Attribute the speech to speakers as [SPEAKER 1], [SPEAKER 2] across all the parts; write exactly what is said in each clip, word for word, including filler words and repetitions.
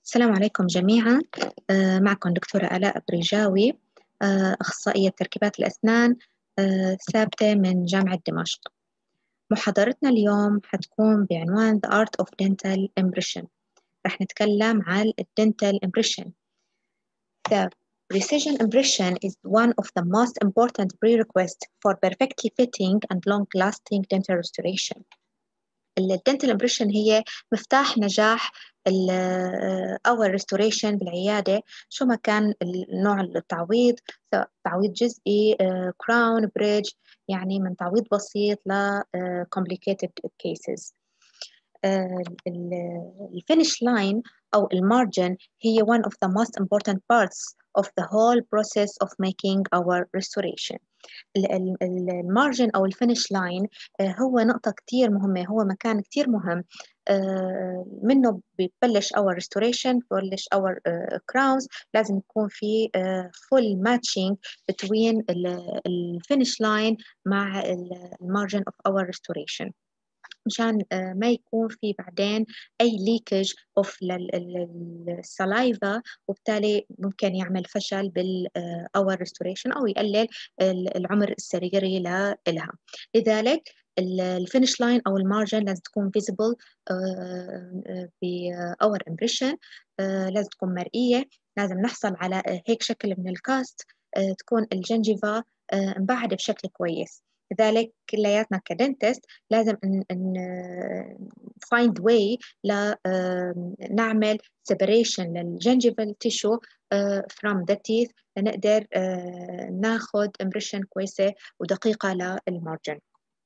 [SPEAKER 1] السلام عليكم جميعا. آه، معكم دكتورة آلاء بريجاوي، آه، أخصائية تركيبات الأسنان، آه، ثابتة من جامعة دمشق. محاضرتنا اليوم حتكون بعنوان The Art of Dental Impression. رح نتكلم عن ال Dental Impression. The precision impression is one of the most important prerequisites for perfectly fitting and long-lasting dental restoration. الدنتال امبريشن هي مفتاح نجاح أو الريستوريشن بالعيادة، شو ما كان النوع التعويض، سواء تعويض جزئي، كراون بريدج، يعني من تعويض بسيط ل complicated cases. الفينش لاين أو المارجن هي one of the most important parts of the whole process of making our restoration. المارجن أو الفينش لاين هو نقطة كتير مهمة، هو مكان كتير مهم منه بيبلش our restoration، بيبلش our crowns. لازم يكون في full matching between الفينش لاين مع المارجن of our restoration، مشان ما يكون في بعدين أي leakage of السلايفا، وبالتالي ممكن يعمل فشل بال our restoration أو يقلل العمر السريري لها. لذلك الفينش لاين أو المارجن لازم تكون visible ب our impression، لازم تكون مرئية، لازم نحصل على هيك شكل من الكاست، تكون الجنجيفا مبعدة بشكل كويس. لذلك كلياتنا كدنتست لازم ن find way ل نعمل separation للجنجيفال tissue from the teeth لنقدر ناخد impression كويسة ودقيقة للمارجن.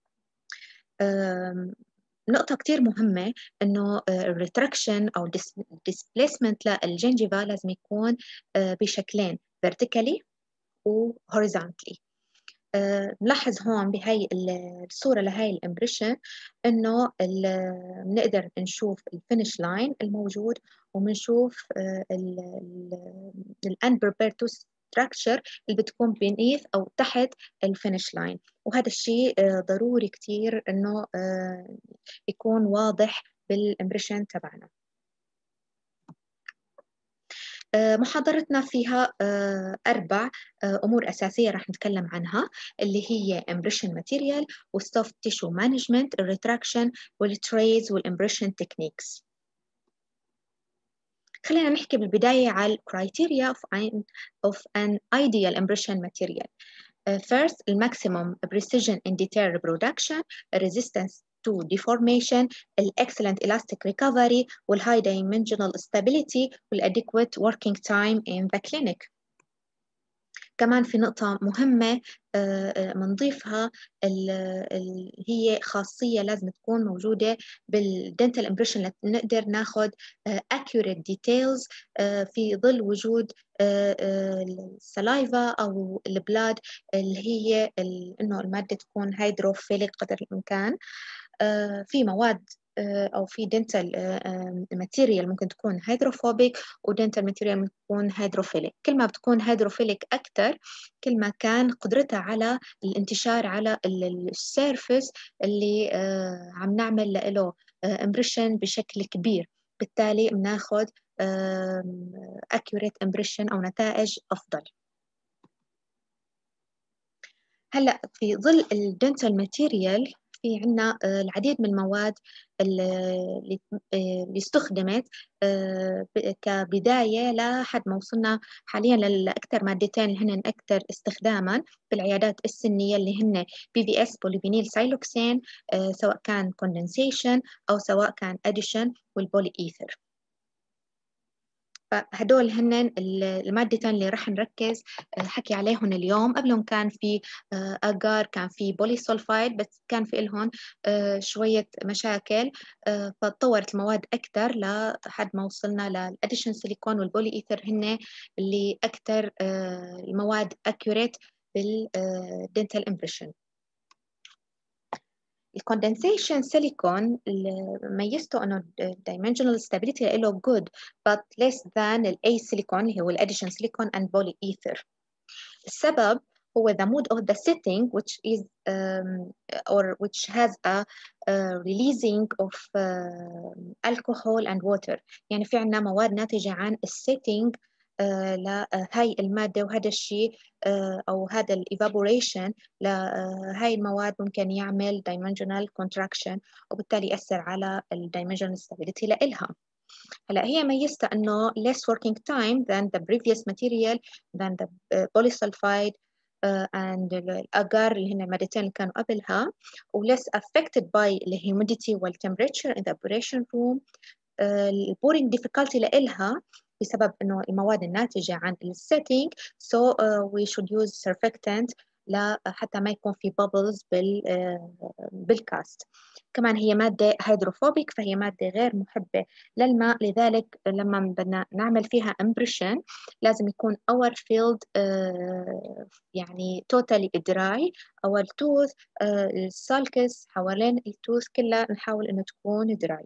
[SPEAKER 1] نقطة كتير مهمة إنه الريتراكشن أو displacement للجنجيفا لازم يكون بشكلين vertically و horizontally. نلاحظ هون بهاي الصورة لهاي الامبريشن إنه بنقدر نشوف الفينش لاين الموجود، وبنشوف ال unprepared tooth structure اللي بتكون beneath أو تحت الفينش لاين، وهذا الشيء ضروري كتير إنه يكون واضح بالامبريشن تبعنا. محاضرتنا فيها أربع أمور أساسية راح نتكلم عنها، اللي هي impression material و soft tissue management، الريتراكشن والتريز والimpression techniques. خلينا نحكي بالبداية على criteria of an, of an ideal impression material. Uh, first, maximum precision in detail reproduction, resistance to deformation, excellent elastic recovery, high dimensional stability, adequate working time in the clinic. كمان في نقطة مهمة بنضيفها، هي خاصية لازم تكون موجودة بالدنتال امبريشن نقدر ناخد accurate details في ظل وجود السلايفا أو البلاد اللي هي إنه المادة تكون هيدروفيليك قدر الإمكان. في مواد أو في دنتال ماتيريال ممكن تكون هيدروفوبيك، ودنتال ماتيريال ممكن تكون هيدروفيليك. كل ما بتكون هيدروفيليك أكتر كل ما كان قدرتها على الانتشار على السيرفس اللي عم نعمل له امبريشن بشكل كبير، بالتالي بناخد accurate impression أو نتائج أفضل. هلأ في ظل الدنتال ماتيريال في عنا العديد من المواد اللي استخدمت كبداية لحد ما وصلنا حاليا لأكثر مادتين اللي هن أكثر استخداما في العيادات السنية، اللي هن بي في إس بوليفينيل سايلوكسين، سواء كان كوندنسيشن أو سواء كان أديشن، والبولي إيثر. فهدول هن المادتين اللي راح نركز حكي عليهم اليوم. قبلهم كان في أجار، كان في بولي سولفايد، بس كان في لهم شوية مشاكل، فتطورت المواد أكثر لحد ما وصلنا للأديشن سيليكون والبولي إيثر، هن اللي أكثر المواد accurate بالدنتال امبريشن. الكوندنسيشن سيليكون ميزته انه dimensional stability له good but less than ال A silicon اللي هو الاديشن سيليكون and poly ether. السبب هو the mood of the setting which is um, or which has a uh, releasing of uh, alcohol and water. يعني في عنا مواد ناتجة عن السيتنج uh, لهاي المادة، وهذا الشيء uh, أو هذا ال evaporation لهاي المواد ممكن يعمل dimensional contraction، وبالتالي يأثر على ال dimensional stability لإلها. هلا هي ميزتها انه less working time than the previous material than the uh, polysulfide uh, and الأجار اللي هن المادتين اللي كانوا قبلها، و less affected by the humidity وال temperature in the operation room. ال uh, pouring difficulty لإلها بسبب انه المواد الناتجة عن السيتنج، so uh, we should use surfactant لا حتى ما يكون في bubbles بال uh, بالكاست. كمان هي مادة هيدروفوبيك، فهي مادة غير محبة للماء، لذلك لما بدنا نعمل فيها impression لازم يكون our field uh, يعني totally dry. our tooth uh, السالكس حوالين التوث كلها نحاول انه تكون dry.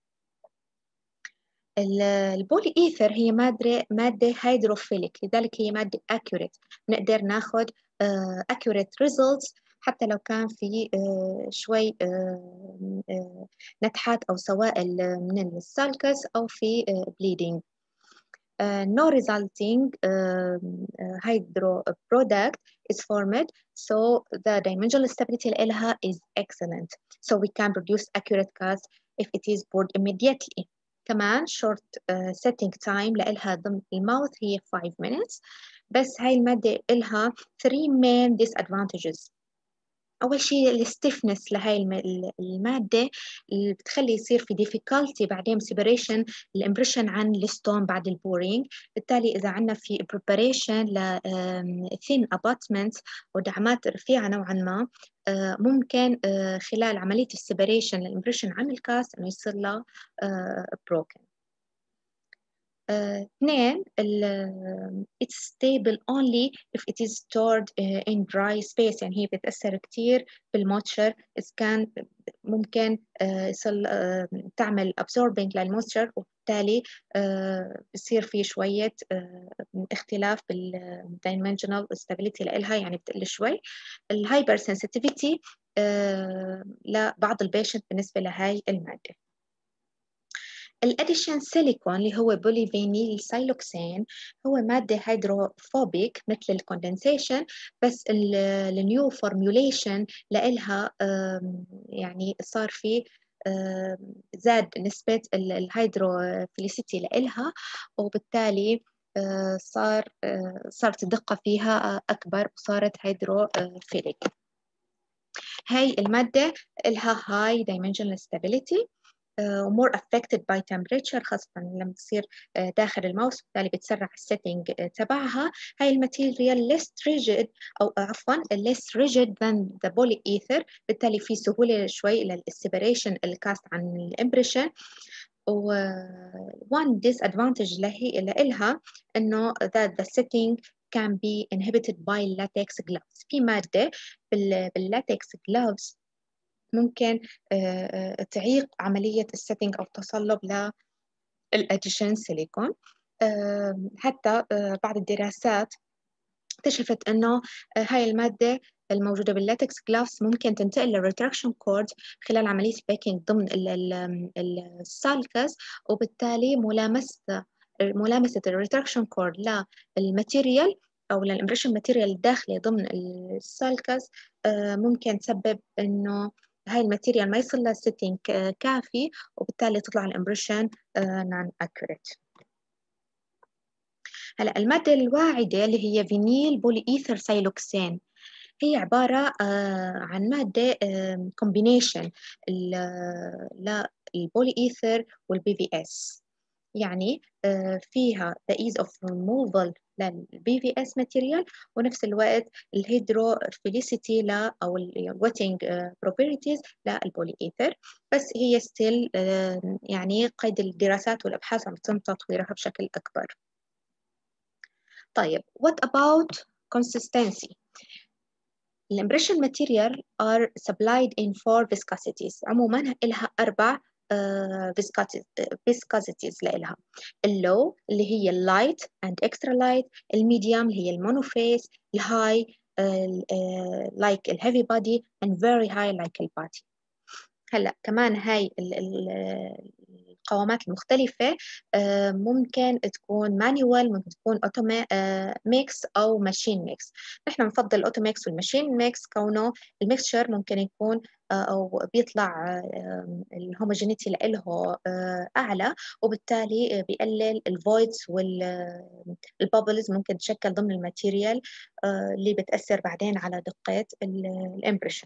[SPEAKER 1] البولي إيثر هي مادة مادة هيدروفيليك، لذلك هي مادة accurate، نقدر ناخد uh, accurate results حتى لو كان في uh, شوي uh, uh, نتحات أو سوائل من السالكس أو في uh, bleeding. Uh, no resulting uh, uh, hydro product is formed, so the dimensional stability لها is excellent, so we can produce accurate cast if it is poured immediately. كمان short uh, setting time لإلها ضمن الماوث هي five minutes. بس هاي المادة إلها three main disadvantages. أول شيء الستيفنس لهاي المادة اللي بتخلي يصير في difficulty بعدين separation الامبريشن عن الستون بعد البورينج. بالتالي إذا عنا في preparation ل thin abutments ودعمات رفيعة نوعا ما، ممكن خلال عملية السيبريشن للامبريشن عن الكاست إنه يصير له broken. اثنين uh, it's stable only if it is stored uh, in dry space، يعني هي بتأثر كتير بالموتشر إذا كان ممكن uh, يصل uh, تعمل absorbing للموتشر، وبالتالي uh, بصير في شوية uh, اختلاف بالdimensional stability لإلها، يعني بتقل شوي. الهايبر sensitivity uh, لبعض البيشنت بالنسبة لهاي المادة. الاديشن سيليكون اللي هو بوليفينيل سايلوكسين هو مادة هيدروفوبيك مثل الكوندنسيشن، بس النيو فورميوليشن لإلها يعني صار في زاد نسبة الهيدروفيليسيتي لإلها، وبالتالي صار صارت الدقة فيها أكبر وصارت هيدروفيليك. هاي المادة إلها high dimensional stability Uh, more affected by temperature، خاصة لما تصير uh, داخل الماوس، بالتالي بتسرع السيتنج uh, تبعها. هاي الماتيريال less rigid أو uh, عفوا less rigid than the polyether، بالتالي في سهولة شوي للسيبريشن الكاست عن الامبريشن. و uh, one disadvantage لهي لإلها إنه that the setting can be inhibited by latex gloves. في مادة باللاتكس gloves ممكن تعيق عملية السيتنج أو تصلب للأديشن سيليكون. حتى بعض الدراسات اكتشفت أنه هاي المادة الموجودة باللاتكس جلافز ممكن تنتقل للريتراكشن كورد خلال عملية باكينج ضمن السالكس، وبالتالي ملامسة ملامسة الريتراكشن كورد للماتيريال أو للإمبريشن ماتيريال الداخلي ضمن السالكس ممكن تسبب إنه هاي الماتيريال ما يصل لها سيتنج كافي، وبالتالي تطلع الامبريشن نون اكوريت. هلا المادة الواعدة اللي هي فينيل بولي إيثر سايلوكسين هي عبارة عن مادة كومبينيشن للبولي إيثر والبي في اس، يعني فيها the ease of removal للبي في اس ماتيريال، ونفس الوقت الهيدروفيليسيتي لا او الويتنج بروبرتيز للبولي إيثر، بس هي ستيل يعني قيد الدراسات والابحاث عم يتم تطويرها بشكل اكبر. طيب what about consistency؟ الامبريشن ماتيريال are supplied in four viscosities، عموما لها اربع viscosities لإلها. اللو اللي هي اللايت and extra light، الميديوم اللي هي المونوفيس، الهاي like ال heavy body and very high like ال body. هلا كمان هاي القوامات المختلفة ممكن تكون مانيوال، ممكن تكون اوتوما ميكس أو ماشين ميكس. نحن بنفضل الأوتو ميكس والماشين ميكس كونه الميكسشر ممكن يكون أو بيطلع الهوموجينيتي له أعلى، وبالتالي بيقلل الفويدز والبابلز ممكن تشكل ضمن الماتيريال اللي بتأثر بعدين على دقة الامبريشن.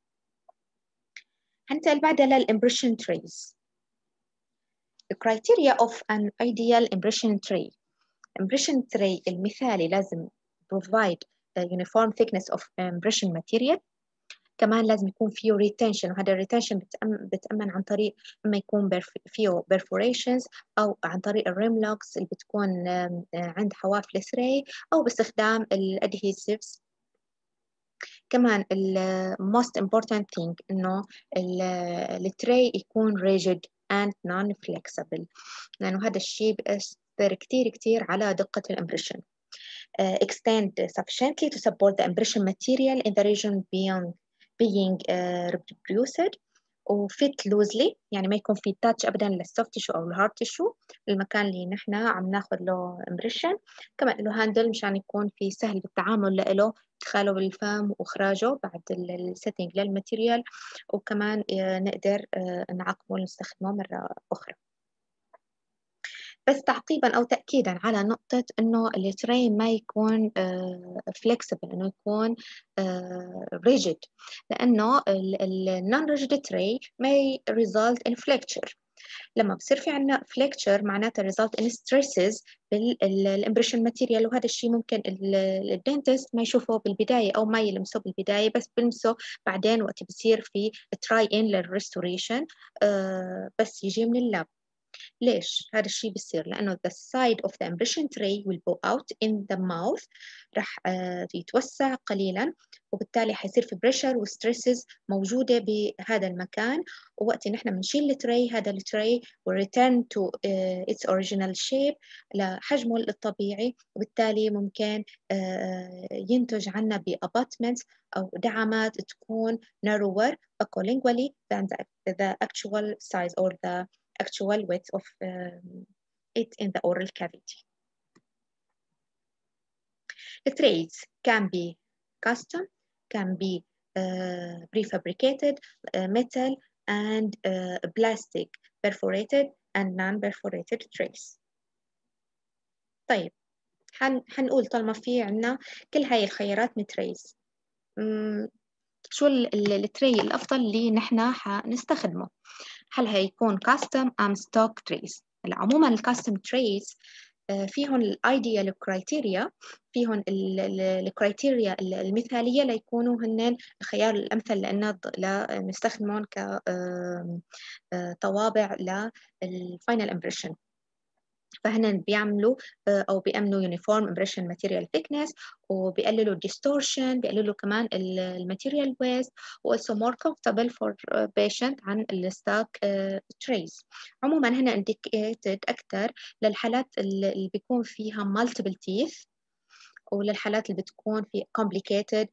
[SPEAKER 1] هننتقل بعدها للإمبريشن تريز. The criteria of an ideal impression tray. Impression tray المثالي لازم provide a uniform thickness of impression material. كمان لازم يكون فيه retention، وهذا الريتنشن بتأمن عن طريق إما يكون فيه perforations أو عن طريق الريم لوكس اللي بتكون عند حواف التري أو باستخدام الادهيسيفز. كمان ال most important thing إنه التري يكون rigid and non-flexible، لأنه هذا الشيء بيأثر كتير كتير على دقة الإمبريشن. Uh, extend sufficiently to support the impression material in the region beyond being uh, reproduced، وفيت loosely يعني ما يكون في تاتش ابدا للسوفت تيشو او الهارد تيشو المكان اللي نحن عم ناخذ له امبريشن. كمان له هاندل مشان يكون في سهل بالتعامل له، ادخاله بالفم واخراجه بعد السيتنج للماتيريال، وكمان نقدر نعقمه ونستخدمه مره اخرى. بس تعقيبا او تاكيدا على نقطه انه التري ما يكون فليكسبل، انه يكون ريجيد، لانه النون ريجيد تري may result in flexure. لما بصير في عندنا flexure معناتها result in stresses بالامبريشن ماتيريال، وهذا الشيء ممكن الدنتست ما يشوفه بالبدايه او ما يلمسه بالبدايه، بس بلمسه بعدين وقت بصير في تراي ان للريستوريشن بس يجي من اللاب. ليش هذا الشيء بيصير؟ لأنه the side of the impression tray will go out in the mouth، رح uh, يتوسع قليلا، وبالتالي حيصير في pressure و stresses موجودة بهذا المكان، ووقت نحن بنشيل التري هذا التري will return to uh, its original shape لحجمه الطبيعي، وبالتالي ممكن uh, ينتج عنا بأباتمنت أو دعامات تكون narrower ecolingually than the, the actual size or the actual width of um, it in the oral cavity. The trays can be custom, can be uh, prefabricated, uh, metal and uh, plastic, perforated and non-perforated trays. طيب حن حنقول طالما في عنا كل هاي الخيارات من trays، شو التري الأفضل اللي نحن حنستخدمه؟ هل هيكون كاستم أم ستوك تريز؟ عموما الكاستم تريز فيهم الايديال كرايتيريا، فيهم الكرايتيريا المثاليه ليكونوا هن الخيار الامثل لنا لنستخدمهم كطوابع للفاينل امبريشن. فهن بيعملوا او بيأمنوا يونيفورم امبريشن ماتيريال ثيكنس، وبيقللوا الديستورشن، بيقللوا كمان الماتيريال ويست، و also more comfortable for patient عن الستوك تريز. عموما هنا indicated اكثر للحالات اللي بيكون فيها multiple teeth، وللحالات اللي بتكون في complicated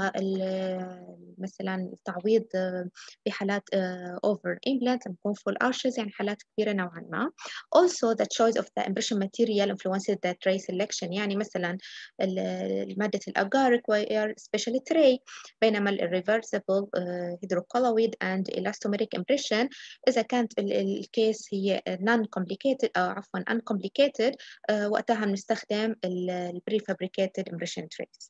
[SPEAKER 1] مثلا التعويض بحالات over implant بتكون full arches يعني حالات كبيرة نوعا ما. Also the choice of the impression material influences the tray selection، يعني مثلا مادة الأبقار require special tray، بينما ال reversible hydrocolloid and elastomeric impression إذا كانت الكيس هي non complicated أو عفوا uncomplicated وقتها بنستخدم ال prefabricated impression trays.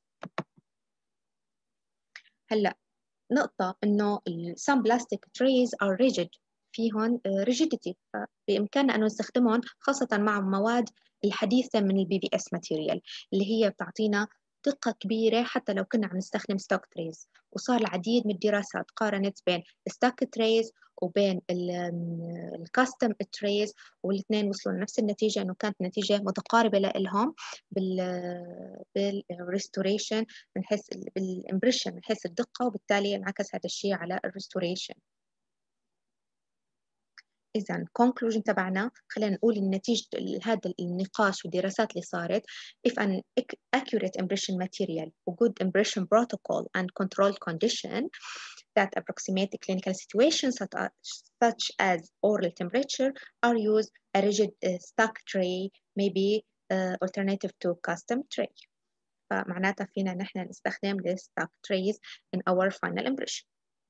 [SPEAKER 1] هلا نقطة إنه some plastic trays are rigid، فيهن rigidity، فبإمكاننا أن نستخدمهم خاصة مع مواد الحديثة من البي بي اس ماتيريال اللي هي بتعطينا دقة كبيرة حتى لو كنا عم نستخدم ستوك تريز. وصار العديد من الدراسات قارنت بين الستوك تريز وبين الكاستم تريز، والاثنين وصلوا لنفس النتيجة، إنه كانت نتيجة متقاربة لهم بال بالريستوريشن من حيث بالامبريشن من حيث الدقة، وبالتالي انعكس هذا الشيء على الريستوريشن. إذا conclusion تبعنا، خلينا نقول النتيجة هذا النقاش والدراسات اللي صارت. if an accurate impression material و good impression protocol and control condition that approximate the clinical situations such as, such as oral temperature are used, a rigid uh, stock tray may be uh, alternative to custom tray. فمعناتها فينا نحن نستخدم the stock trays in our final impression.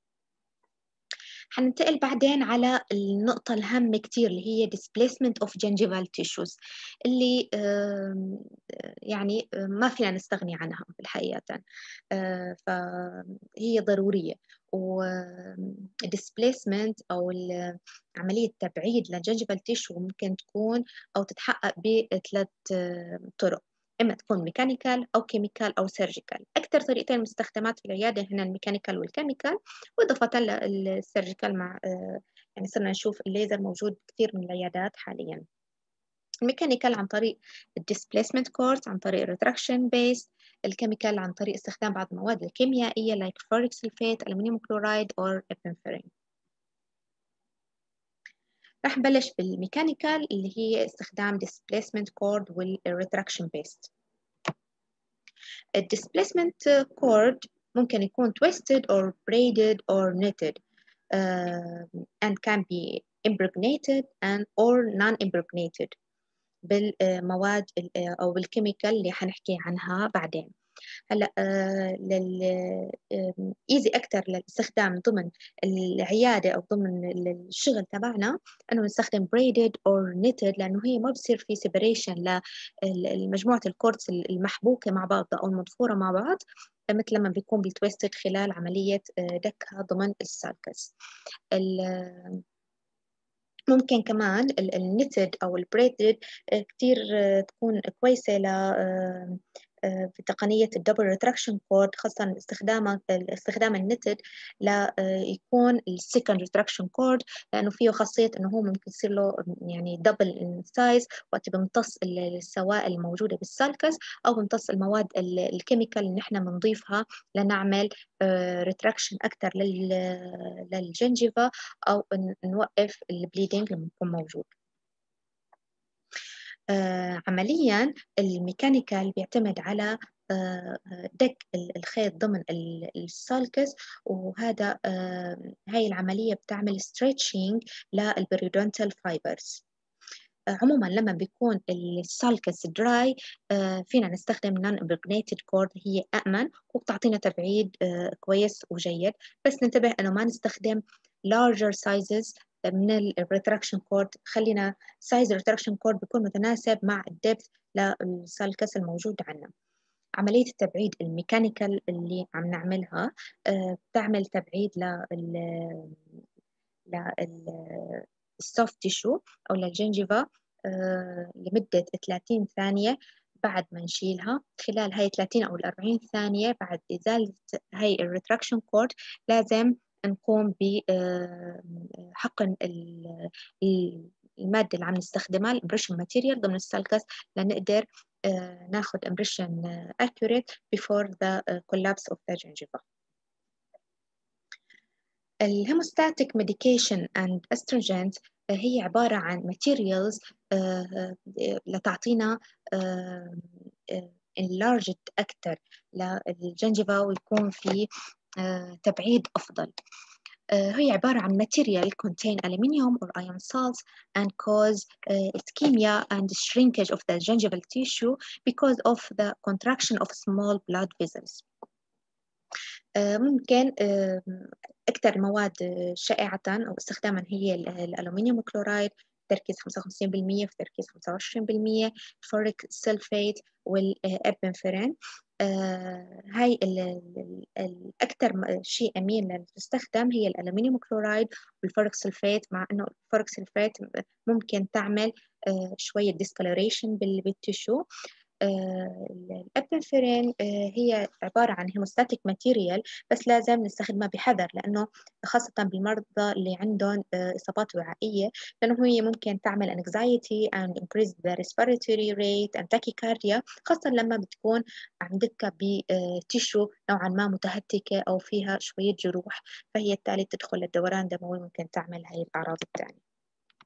[SPEAKER 1] حننتقل بعدين على النقطة الهامة كتير اللي هي displacement of gingival tissues، اللي يعني ما فينا نستغني عنها بالحقيقة، فهي ضرورية. و displacement أو عملية تبعيد للجنجيفال تيشو ممكن تكون أو تتحقق بثلاث طرق، إما تكون ميكانيكال أو كيميكال أو سيرجيكال. أكثر طريقتين مستخدمات في العيادة هنا الميكانيكال والكيميكال، وإضافة للسيرجيكال مع يعني صرنا نشوف الليزر موجود كثير من العيادات حاليا. الميكانيكال عن طريق الديسبليسمنت كورس، عن طريق الريتراكشن بيس. الكيميكال عن طريق استخدام بعض المواد الكيميائية like فوريك سلفيت، ألمنيوم كلورايد أو إبنفرين. راح نبلش بالميكانيكال اللي هي استخدام displacement cord والretraction based. الديسبليسمنت cord ممكن يكون twisted or braided or knitted uh, and can be impregnated and or non-impregnated بالمواد أو بالكيميكال اللي حنحكي عنها بعدين. هلا آه لل ايزي اكثر للاستخدام ضمن العياده او ضمن الشغل تبعنا انه نستخدم braided or knitted، لانه هي ما بصير في سيبريشن لمجموعه الكورتس المحبوكه مع بعض او المضفوره مع بعض مثل لما بيكون بالتويستد خلال عمليه دكها ضمن السالكس. ممكن كمان النتد او البريدد كتير تكون كويسه ل في تقنية الدبل ريتراكشن كورد، خاصة استخدام استخدام النتد ليكون السكند ريتراكشن كورد، لأنه فيه خاصية إنه هو ممكن يصير له يعني دبل سايز وقت بمتص السوائل الموجودة بالسالكس أو بمتص المواد الكيميكال اللي نحن بنضيفها لنعمل ريتراكشن أكثر للجنجيفا أو نوقف البليدنج لما يكون موجود. آه عمليا الميكانيكال بيعتمد على آه دك الخيط ضمن السالكس، وهذا آه هاي العملية بتعمل ستريتشنج للبريودونتال فايبرز. آه عموما لما بيكون السالكس دراي آه فينا نستخدم نون امبريجنيتد كورد، هي أأمن وبتعطينا تبعيد آه كويس وجيد، بس ننتبه إنه ما نستخدم larger sizes من الريتراكشن كورد. خلينا سايز الريتراكشن كورد بيكون متناسب مع الدبث للسالكس الموجود عندنا. عملية التبعيد الميكانيكال اللي عم نعملها آه بتعمل تبعيد لل للسوفت تيشو أو للجنجيفا آه لمدة ثلاثين ثانية بعد ما نشيلها. خلال هاي ثلاثين أو أربعين ثانية بعد إزالة هاي الريتراكشن كورد لازم نقوم بحقن المادة اللي عم نستخدمها الامبريشن ماتيريال ضمن السالكس لنقدر ناخد امبريشن accurate before the collapse of the gingiva. الهيموستاتيك ميديكيشن اند استروجينز هي عبارة عن ماتيريالز لتعطينا enlarged أكثر للجنجيفا ويكون في تبعيد أفضل. هي عبارة عن material contain aluminium or iron salts and cause uh, ischemia and shrinkage of the gingival tissue because of the contraction of small blood vessels. ممكن أكثر مواد شائعة أو استخداما هي الألومنيوم كلورايد تركيز خمسة وخمسين بالمئة في تركيز خمسة وعشرين بالمئة، الفوريك سلفيت والإبنفرين. آه هاي الأكثر شيء أمين لتستخدم هي الألمنيوم كلورايد والفوريك سلفيت، مع أنه الفوريك سلفيت ممكن تعمل آه شوية discoloration بالتشو. آه الأبنفرين آه هي عبارة عن هيموستاتيك ماتيريال، بس لازم نستخدمها بحذر لأنه خاصة بالمرضى اللي عندهم آه إصابات وعائية، لأنه هي ممكن تعمل anxiety and increase the respiratory rate and tachycardia، خاصة لما بتكون عم دكة بتيشو نوعا ما متهتكة أو فيها شوية جروح، فهي التالي تدخل للدوران الدموي ممكن تعمل هاي الأعراض الثانية.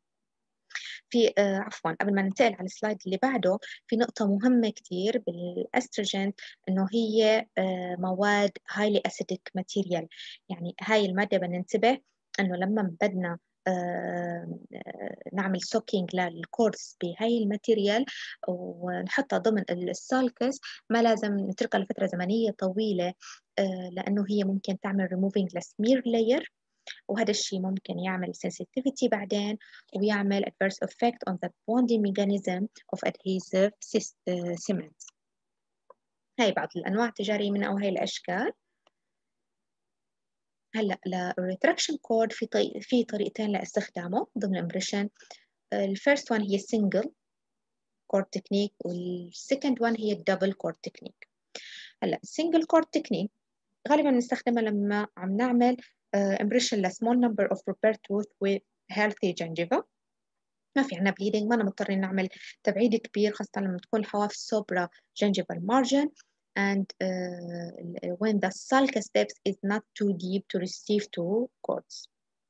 [SPEAKER 1] في آه عفوا قبل ما ننتقل على السلايد اللي بعده، في نقطة مهمة كتير بالاستروجين، إنه هي آه مواد highly acidic material. يعني هاي المادة بننتبه إنه لما بدنا آه نعمل سوكينج للكورس بهاي الماتيريال ونحطها ضمن السالكس، ما لازم نتركها لفترة زمنية طويلة، آه لأنه هي ممكن تعمل removing لسمير layer، وهذا الشيء ممكن يعمل sensitivity بعدين، ويعمل adverse effect on the bonding mechanism of adhesive cement. هاي بعض الأنواع التجارية منها أو هاي الأشكال. هلا للريتراكشن كورد في طريق في طريقتين لاستخدامه ضمن الامبريشن. الفيرست وان هي السنجل كورد تكنيك، والسكند وان هي الدبل كورد تكنيك. هلا السنجل كورد تكنيك غالبا بنستخدمها لما عم نعمل امبريشن لسمول نمبر اوف prepared tooth with healthy gingiva، ما في عنا bleeding، ما أنا مضطرين نعمل تبعيد كبير، خاصة لما تكون الحواف sobra gingival margin and uh, when the sulcus depth is not too deep to receive two cords.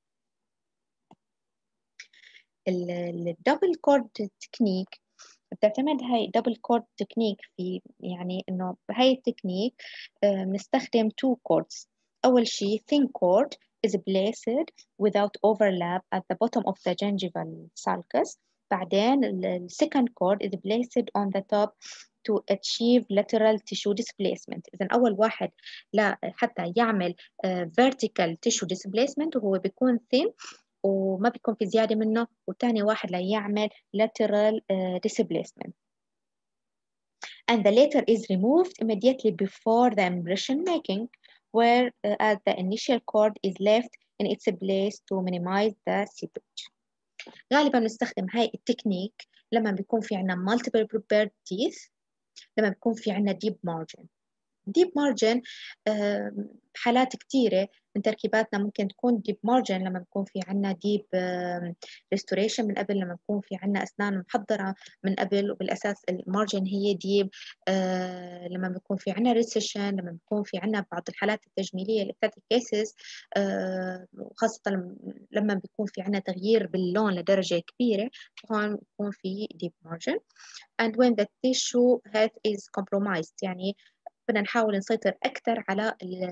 [SPEAKER 1] الدبل كورد تكنيك بتعتمد هاي دبل كورد تكنيك في يعني إنه بهاي التكنيك بنستخدم two cords. أول شيء thin cord is placed without overlap at the bottom of the gingival sulcus. بعدين ال second cord is placed on the top to achieve lateral tissue displacement. إذن أول واحد لا حتى يعمل uh, vertical tissue displacement وهو بيكون thin وما بيكون في زيادة منه، والثاني واحد ليعمل lateral uh, displacement. And the latter is removed immediately before the impression making, where uh, as the initial cord is left in its place to minimize the seepage. غالبا نستخدم هاي التكنيك لما بيكون في عنا multiple prepared teeth، لما بيكون في عنا deep margin. deep margin بحالات كتيرة من تركيباتنا ممكن تكون deep margin لما بيكون في عنا deep restoration من قبل، لما بيكون في عنا أسنان محضرة من قبل وبالأساس المارجن هي deep، لما بيكون في عنا recession، لما بيكون في عنا بعض الحالات التجميلية الأستاتيك cases، وخاصة لما بيكون في عنا تغيير باللون لدرجة كبيرة، هون بيكون في deep margin. and when the tissue health is compromised، يعني بدنا نحاول نسيطر أكثر على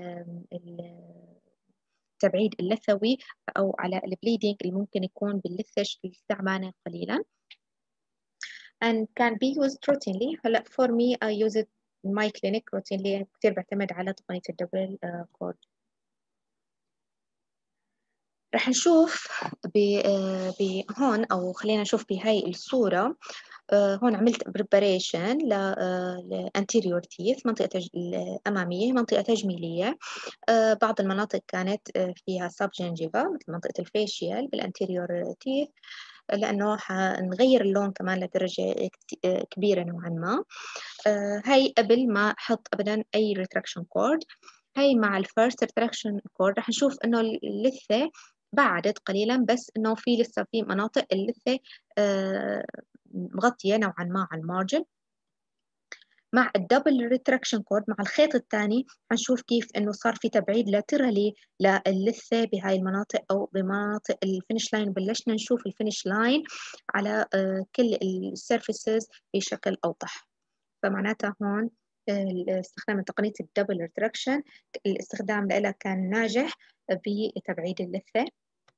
[SPEAKER 1] التبعيد اللثوي أو على البليدنج اللي ممكن يكون باللثة التعبانة قليلا. and can be used routinely. هلا for me I use it in my clinic routinely، كثير بعتمد على تقنية الدبل كورد. رح نشوف بهون أو خلينا نشوف بهاي الصورة. Uh, هون عملت preparation ل uh, anterior teeth، منطقة الأمامية، منطقة تجميلية. uh, بعض المناطق كانت uh, فيها subgingiva مثل منطقة الفيشيال بالanterior teeth، لأنه حنغير اللون كمان لدرجة كبيرة نوعا ما. uh, هاي قبل ما أحط أبدا أي retraction cord. هاي مع الفيرست retraction cord رح نشوف إنه اللثة بعدت قليلا، بس إنه في لسه في مناطق اللثة uh, مغطية نوعا ما على المارجن. مع الدبل ريتراكشن كورد مع الخيط الثاني هنشوف كيف انه صار في تبعيد لاترالي للثة بهاي المناطق او بمناطق الفينش لاين، بلشنا نشوف الفينش لاين على كل السيرفيسز بشكل اوضح. فمعناتها هون استخدام تقنية الدبل ريتراكشن الاستخدام لها كان ناجح بتبعيد اللثة.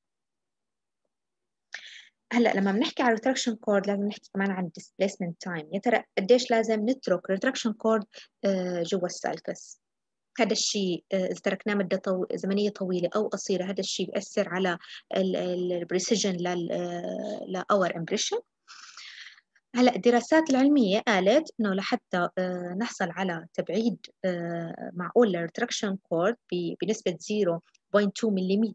[SPEAKER 1] هلا لما بنحكي على retraction cord لازم نحكي كمان عن displacement time. يا ترى قديش لازم نترك retraction cord جوا السالكس؟ هذا الشيء إذا تركناه مدة طو... زمنية طويلة أو قصيرة، هذا الشيء بيأثر على البريسيجن لل our impression. هلا الدراسات العلمية قالت إنه لحتى نحصل على تبعيد معقول للretraction cord بنسبة صفر فاصلة اثنين ملم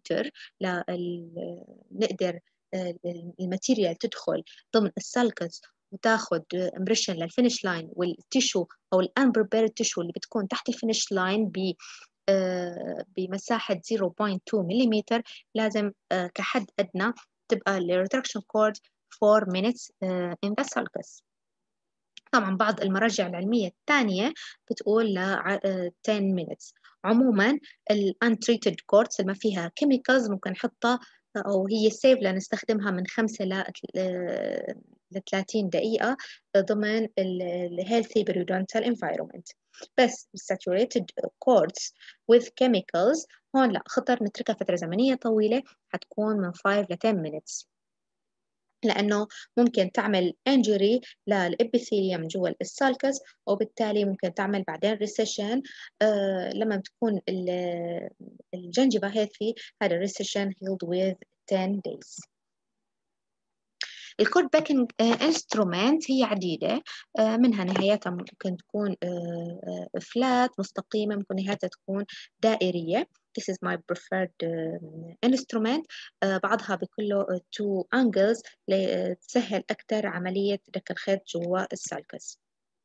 [SPEAKER 1] نقدر الماتيريال تدخل ضمن السالكس وتاخد امبريشن للفينش لاين والتيشو او الانبريبيرد تيشو اللي بتكون تحت الفينش لاين ب بمساحه صفر فاصلة اثنين ملم. لازم كحد ادنى تبقى الريتراكشن كورد four minutes in the sulcus. طبعا بعض المراجع العلمية الثانية بتقول ل ten minutes. عموما ال untreated cords اللي ما فيها chemicals ممكن نحطها أو هي سيف لنستخدمها من خمسة ل ثلاثين دقيقة ضمن ال healthy periodontal environment. بس saturated cords with chemicals هون لا، خطر نتركها فترة زمنية طويلة، حتكون من خمسة ل عشرة minutes، لأنه ممكن تعمل injury للإبيثيليوم جوا السالكس، وبالتالي ممكن تعمل بعدين recession. آه لما بتكون الجنجبة healthy، هذا recession healed with ten days. الكورد باكينج انسترومنت هي عديدة، آه منها نهايتها ممكن تكون آه فلات مستقيمة، ممكن نهايتها تكون دائرية. This is my preferred uh, instrument. uh, بعضها بكله uh, two angles لتسهل أكثر عملية دك الخيط جوا السالكس.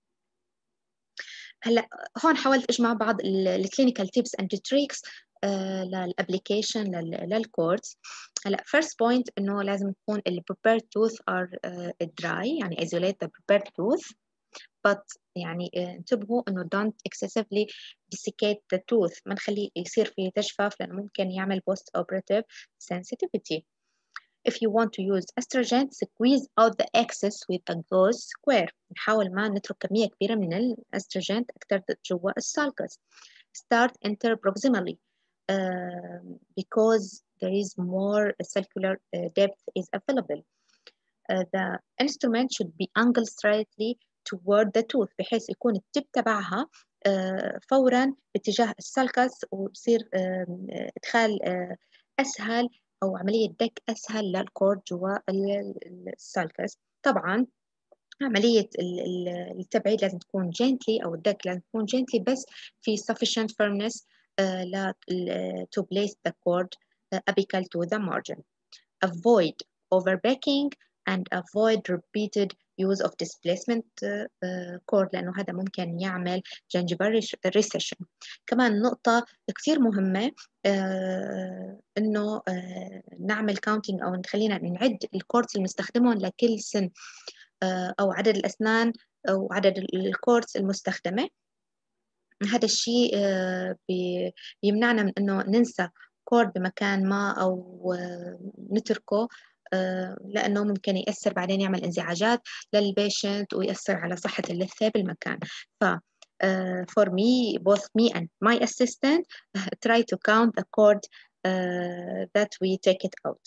[SPEAKER 1] هلا هون حاولت أجمع بعض الكلينيكال تيبس أند تريكس للابليكيشن للكوردز. هلا first point إنه لازم يكون ال prepared tooth are uh, dry، يعني isolate the prepared tooth. but يعني انتبهوا إنه don't excessively desiccate the tooth، ما نخليه يصير فيه تجفاف لأنه ممكن يعمل post operative sensitivity. If you want to use astringent, squeeze out the excess with a gauze square. نحاول ما نترك كمية كبيرة من الاستروجنت أكثر جوا السالكس. Start interproximally uh, because there is more circular uh, depth is available. Uh, the instrument should be angled slightly toward the tooth بحيث يكون التب تبعها uh, فورا باتجاه السالكس، وبصير uh, إدخال uh, أسهل أو عملية دك أسهل للكورد جوا السالكس. طبعا عملية التبعيد لازم تكون gently، أو الدك لازم تكون gently بس في sufficient firmness uh, to place the cord uh, apical to the margin. Avoid overbacking and avoid repeated use of displacement uh, cord لأنه هذا ممكن يعمل gingival recession. كمان نقطة كثير مهمة uh, إنه uh, نعمل counting أو نخلينا نعد الكوردز المستخدمون لكل سن uh, أو عدد الأسنان أو عدد الكوردز المستخدمة. هذا الشيء uh, بيمنعنا من إنه ننسى كورد بمكان ما أو uh, نتركه، لأنه ممكن يأثر بعدين يعمل انزعاجات للبيشنت ويأثر على صحة اللثة بالمكان. ف uh, for me, both me and my assistant uh, try to count the cord uh, that we take it out.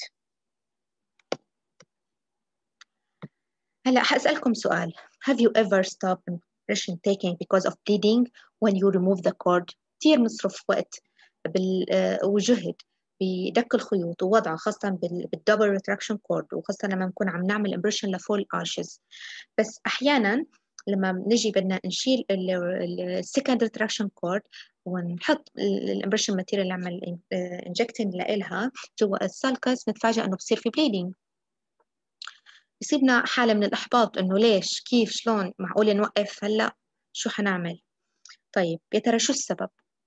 [SPEAKER 1] هلا حأسألكم سؤال. Have you ever stopped impression taking because of bleeding when you remove the cord؟ كتير مصرف وقت بال uh, وجهد بدك الخيوط ووضعها، خاصة بالدبل ريتراكشن كورد، وخاصة لما نكون عم نعمل امبريشن لفول ارشز. بس احيانا لما نجي بدنا نشيل السكند ريتراكشن كورد ونحط الامبريشن ماتيريال اللي عمل انجكتنج لإلها جوا السالكس، نتفاجئ انه بصير في بليدنج. يصيبنا حالة من الإحباط إنه ليش، كيف، شلون، معقول نوقف هلا، شو حنعمل؟ طيب يا ترى شو السبب؟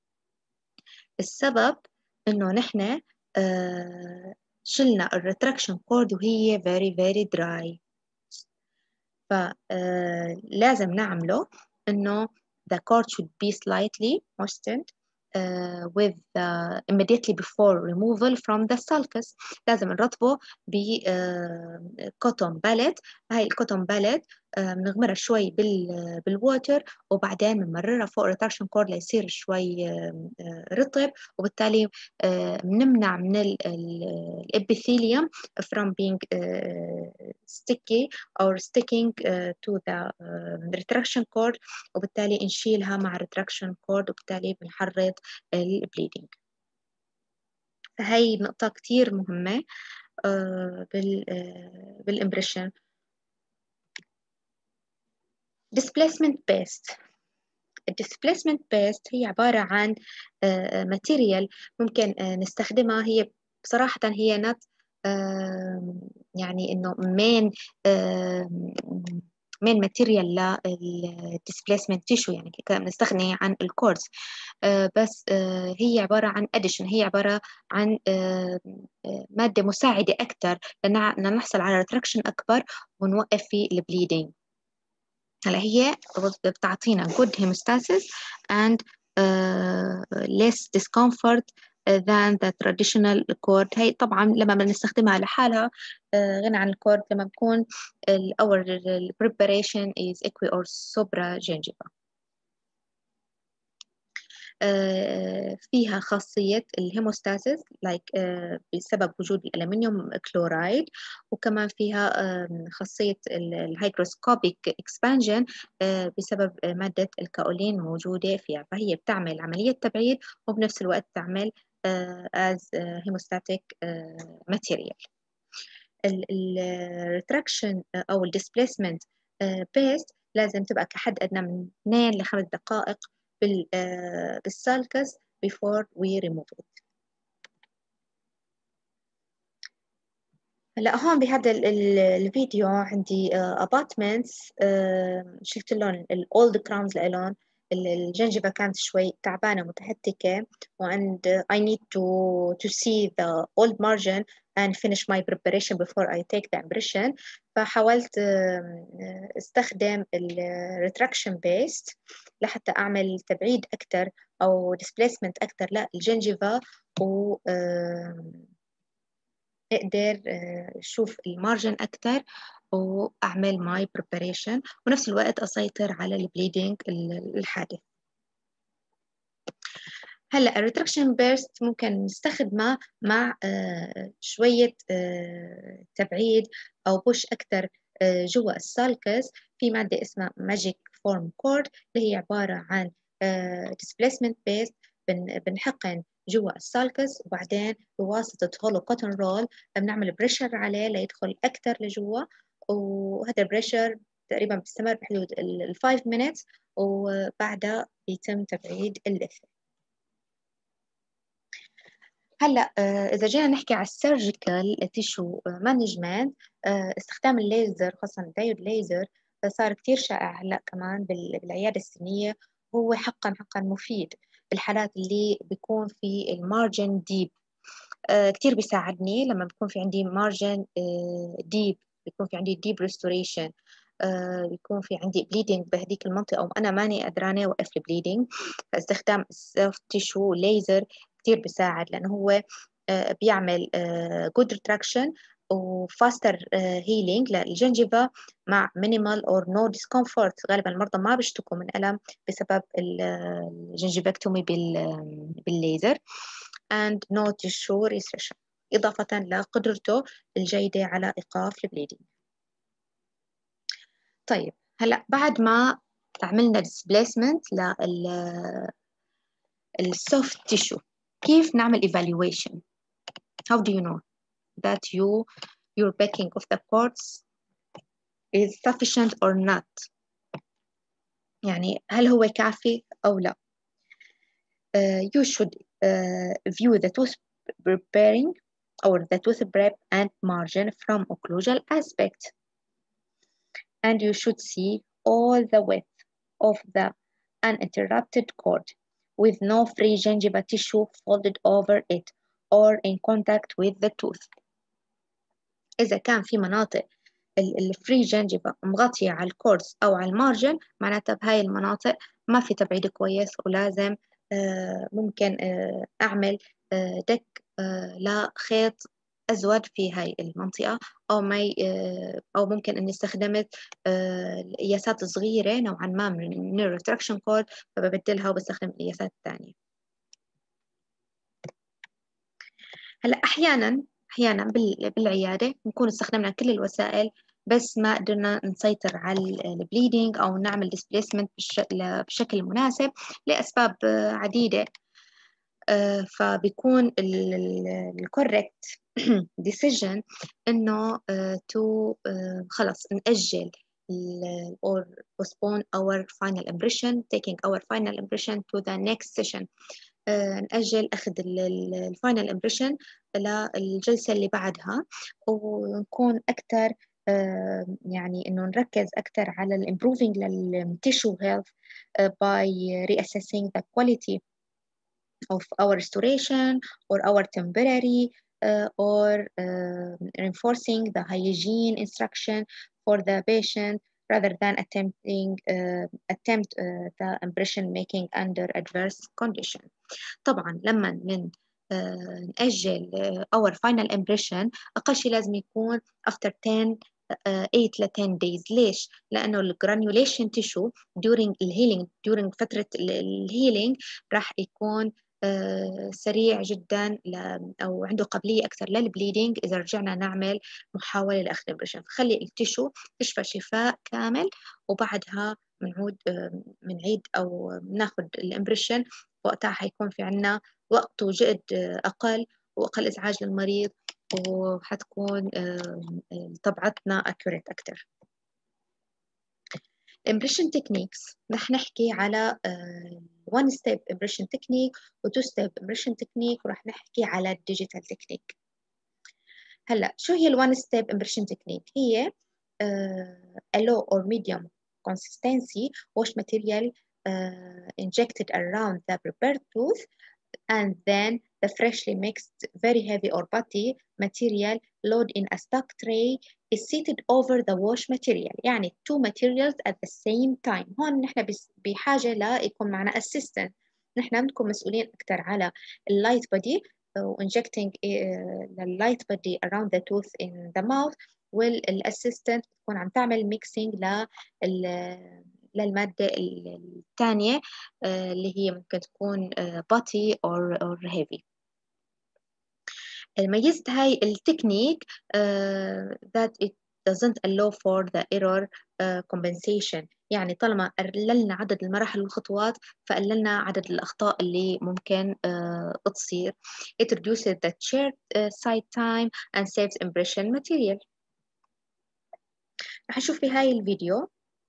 [SPEAKER 1] السبب إنه نحن آه شلنا الريتراكشن كورد وهي very very dry. فلازم آه نعمله إنه the cord should be slightly moistened uh, with uh, immediately before removal from the sulcus. لازم نرطبه ب uh, cotton pallet. هاي الكوتون باليت بنغمرها uh, شوي بال uh, بالووتر، وبعدين بنمررها فوق الريتراكشن كورد ليصير شوي uh, uh, رطب، وبالتالي بنمنع uh, من الابيثيليوم from being uh, sticky or sticking uh, to the uh, retraction cord، وبالتالي نشيلها مع retraction cord، وبالتالي بنحرض البليدنج. فهي نقطة كتير مهمة uh, بال uh, بالإمبريشن. displacement paste. الديسبليسمنت بيست هي عبارة عن ماتيريال ممكن نستخدمها. هي بصراحة هي نت يعني إنه مين مين ماتيريال للديسبليسمنت تيشو، يعني بنستغني عن الكورس، بس هي عبارة عن أديشن، هي عبارة عن مادة مساعدة أكثر لنحصل على ريتراكشن أكبر ونوقف في البليدنج. هلا هي بتعطينا good hemostasis and uh, less discomfort than the traditional cord. هي طبعا لما بنستخدمها لحالها غنى عن الكورد لما بكون our preparation is equi or supra gingiva. فيها خاصية الهيموستاسيس like بسبب وجود الألمنيوم كلورايد، وكمان فيها خاصية الهيدروسكوبيك اكسبانجن بسبب مادة الكاولين موجودة فيها، فهي بتعمل عملية تبعيد وبنفس الوقت تعمل as hemostatic material. الريتراكشن أو الديسبليسمنت بيست لازم تبقى كحد أدنى من اثنين لخمس دقائق بالسالكس before we remove it. هلا هون بهذا الفيديو عندي اباتمنتس شلت لهم الاولد كراونز لإلهم، الجنجبة كانت شوي تعبانة متهتكة and I need to to see the old margin and finish my preparation before I take the impression. فحاولت استخدم ال retraction based لحتى أعمل تبعيد أكتر أو displacement أكتر للجنجبة و أقدر أشوف المارجن أكتر وأعمل ماي preparation ونفس الوقت أسيطر على البليدنج الحادث. هلا الريتراكشن بيرست ممكن نستخدمه مع شوية تبعيد أو بوش أكتر جوا السالكس في مادة اسمها ماجيك فورم كورد اللي هي عبارة عن displacement based بنحقن جوا السالكس وبعدين بواسطة هولو كوتن رول بنعمل بريشر عليه ليدخل أكتر لجوا، وهذا البريشر تقريبا بيستمر بحدود الفايف minutes وبعدها بيتم تبعيد اللثة. هلا إذا جينا نحكي على السيرجيكال تيشو مانجمنت، استخدام الليزر خاصة الدايود ليزر صار كتير شائع هلا كمان بالعيادة السنية، هو حقا حقا مفيد بالحالات اللي بيكون في المارجن ديب. كتير بيساعدني لما بيكون في عندي مارجن ديب، بيكون في عندي ديب ريستوريشن، بيكون في عندي بليدنج بهديك المنطقة وأنا ماني قدرانة أوقف البليدنج، فاستخدام السوفت تيشو ليزر كتير بيساعد لأنه هو بيعمل good retraction و faster healing للجنجبة مع minimal or no discomfort. غالبا المرضى ما بيشتكوا من ألم بسبب الجنجبكتومي بالليزر and no tissue restriction، إضافة لقدرته الجيدة على إيقاف البليدنج. طيب هلا بعد ما عملنا displacement لل السوفت tissue كيف نعمل evaluation؟ How do you know that you your backing of the cords is sufficient or not؟ يعني هل هو كافي أو لا؟ uh, you should uh, view the tooth preparing or the tooth prep and margin from occlusal aspect, and you should see all the width of the uninterrupted cord with no free gingiva tissue folded over it or in contact with the tooth. إذا كان في مناطق الفري جنجيفا مغطية على الكورس أو على المارجن معناتها بهاي المناطق ما في تبعيد كويس، ولازم آه ممكن آه أعمل آه دك آه لخيط أزود في هاي المنطقة، أو ما أو ممكن إني استخدمت القياسات صغيرة نوعا ما من الريتراكشن كورد فببدلها وبستخدم القياسات الثانية. هلا أحيانا أحيانا بالعيادة نكون استخدمنا كل الوسائل بس ما قدرنا نسيطر على البليدنج أو نعمل ديسبليسمنت بشكل مناسب لأسباب عديدة، فبيكون الكوريكت decision إنه تو خلص نأجل or postpone our final impression, taking our final impression to the next session. نأجل أخذ الفاينل امبريشن للجلسة اللي بعدها، ونكون أكتر يعني إنه نركز أكتر على الامبروفينج للتيشو هيلث by reassessing the quality of our restoration or our temporary uh, or uh, reinforcing the hygiene instruction for the patient rather than attempting uh, attempt uh, the impression making under adverse condition. طبعا لما من آه نأجل our final impression أقل شيء لازم يكون after ten uh, eight ل ten days. ليش؟ لأنه الجرانيوليشن tissue during الهيلينج during فترة الهيلينج راح يكون uh, سريع جدا ل, أو عنده قابلية أكثر للبليدنج إذا رجعنا نعمل محاولة لأخذ إمبريشن. فخلي التيشو تشفى شفاء كامل وبعدها بنعود بنعيد uh, أو بناخذ الإمبريشن. وقتها حيكون في عنا وقت وجهد أقل وأقل إزعاج للمريض وحتكون طبعتنا accurate أكتر. impression techniques رح نحكي على one step impression technique و two step impression technique ورح نحكي على digital technique. هلا شو هي ال one step impression technique؟ هي uh, a low or medium consistency wash material uh, injected around the prepared tooth and then the freshly mixed very heavy or putty material load in a stuck tray is seated over the wash material. يعني two materials at the same time. هون نحن بحاجة لا يكون معنا assistant. نحن بنكون مسؤولين أكثر على light body و injecting the light body around the tooth in the mouth والassistant بتكون عم تعمل mixing لل للمادة الثانية اللي هي ممكن تكون باتي or, or heavy. ميزت هاي التكنيك uh, that it doesn't allow for the error uh, compensation. يعني طالما قللنا عدد المراحل والخطوات فقللنا عدد الأخطاء اللي ممكن uh, تصير. It reduces the shared uh, side time and saves impression material. رح نشوف في هاي الفيديو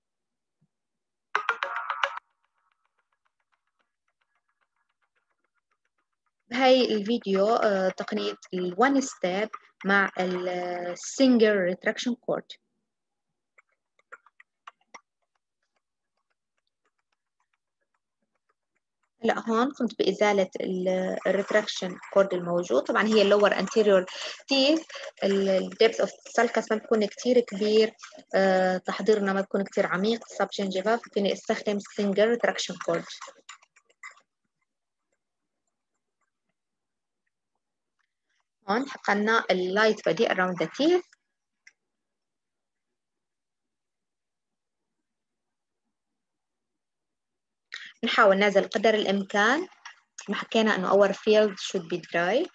[SPEAKER 1] بهاي الفيديو آه تقنية ال one step مع ال single retraction cord. هلا هون قمت بإزالة ال retraction cord الموجود. طبعا هي lower anterior teeth ال depth of sulcus ما بيكون كتير كبير، آه تحضيرنا ما بيكون كتير عميق subgingiva، فيني استخدم single retraction cord. هون حقنا ال light body around the teeth. نحاول ننزل قدر الإمكان. ما حكينا إنه our field should be dry.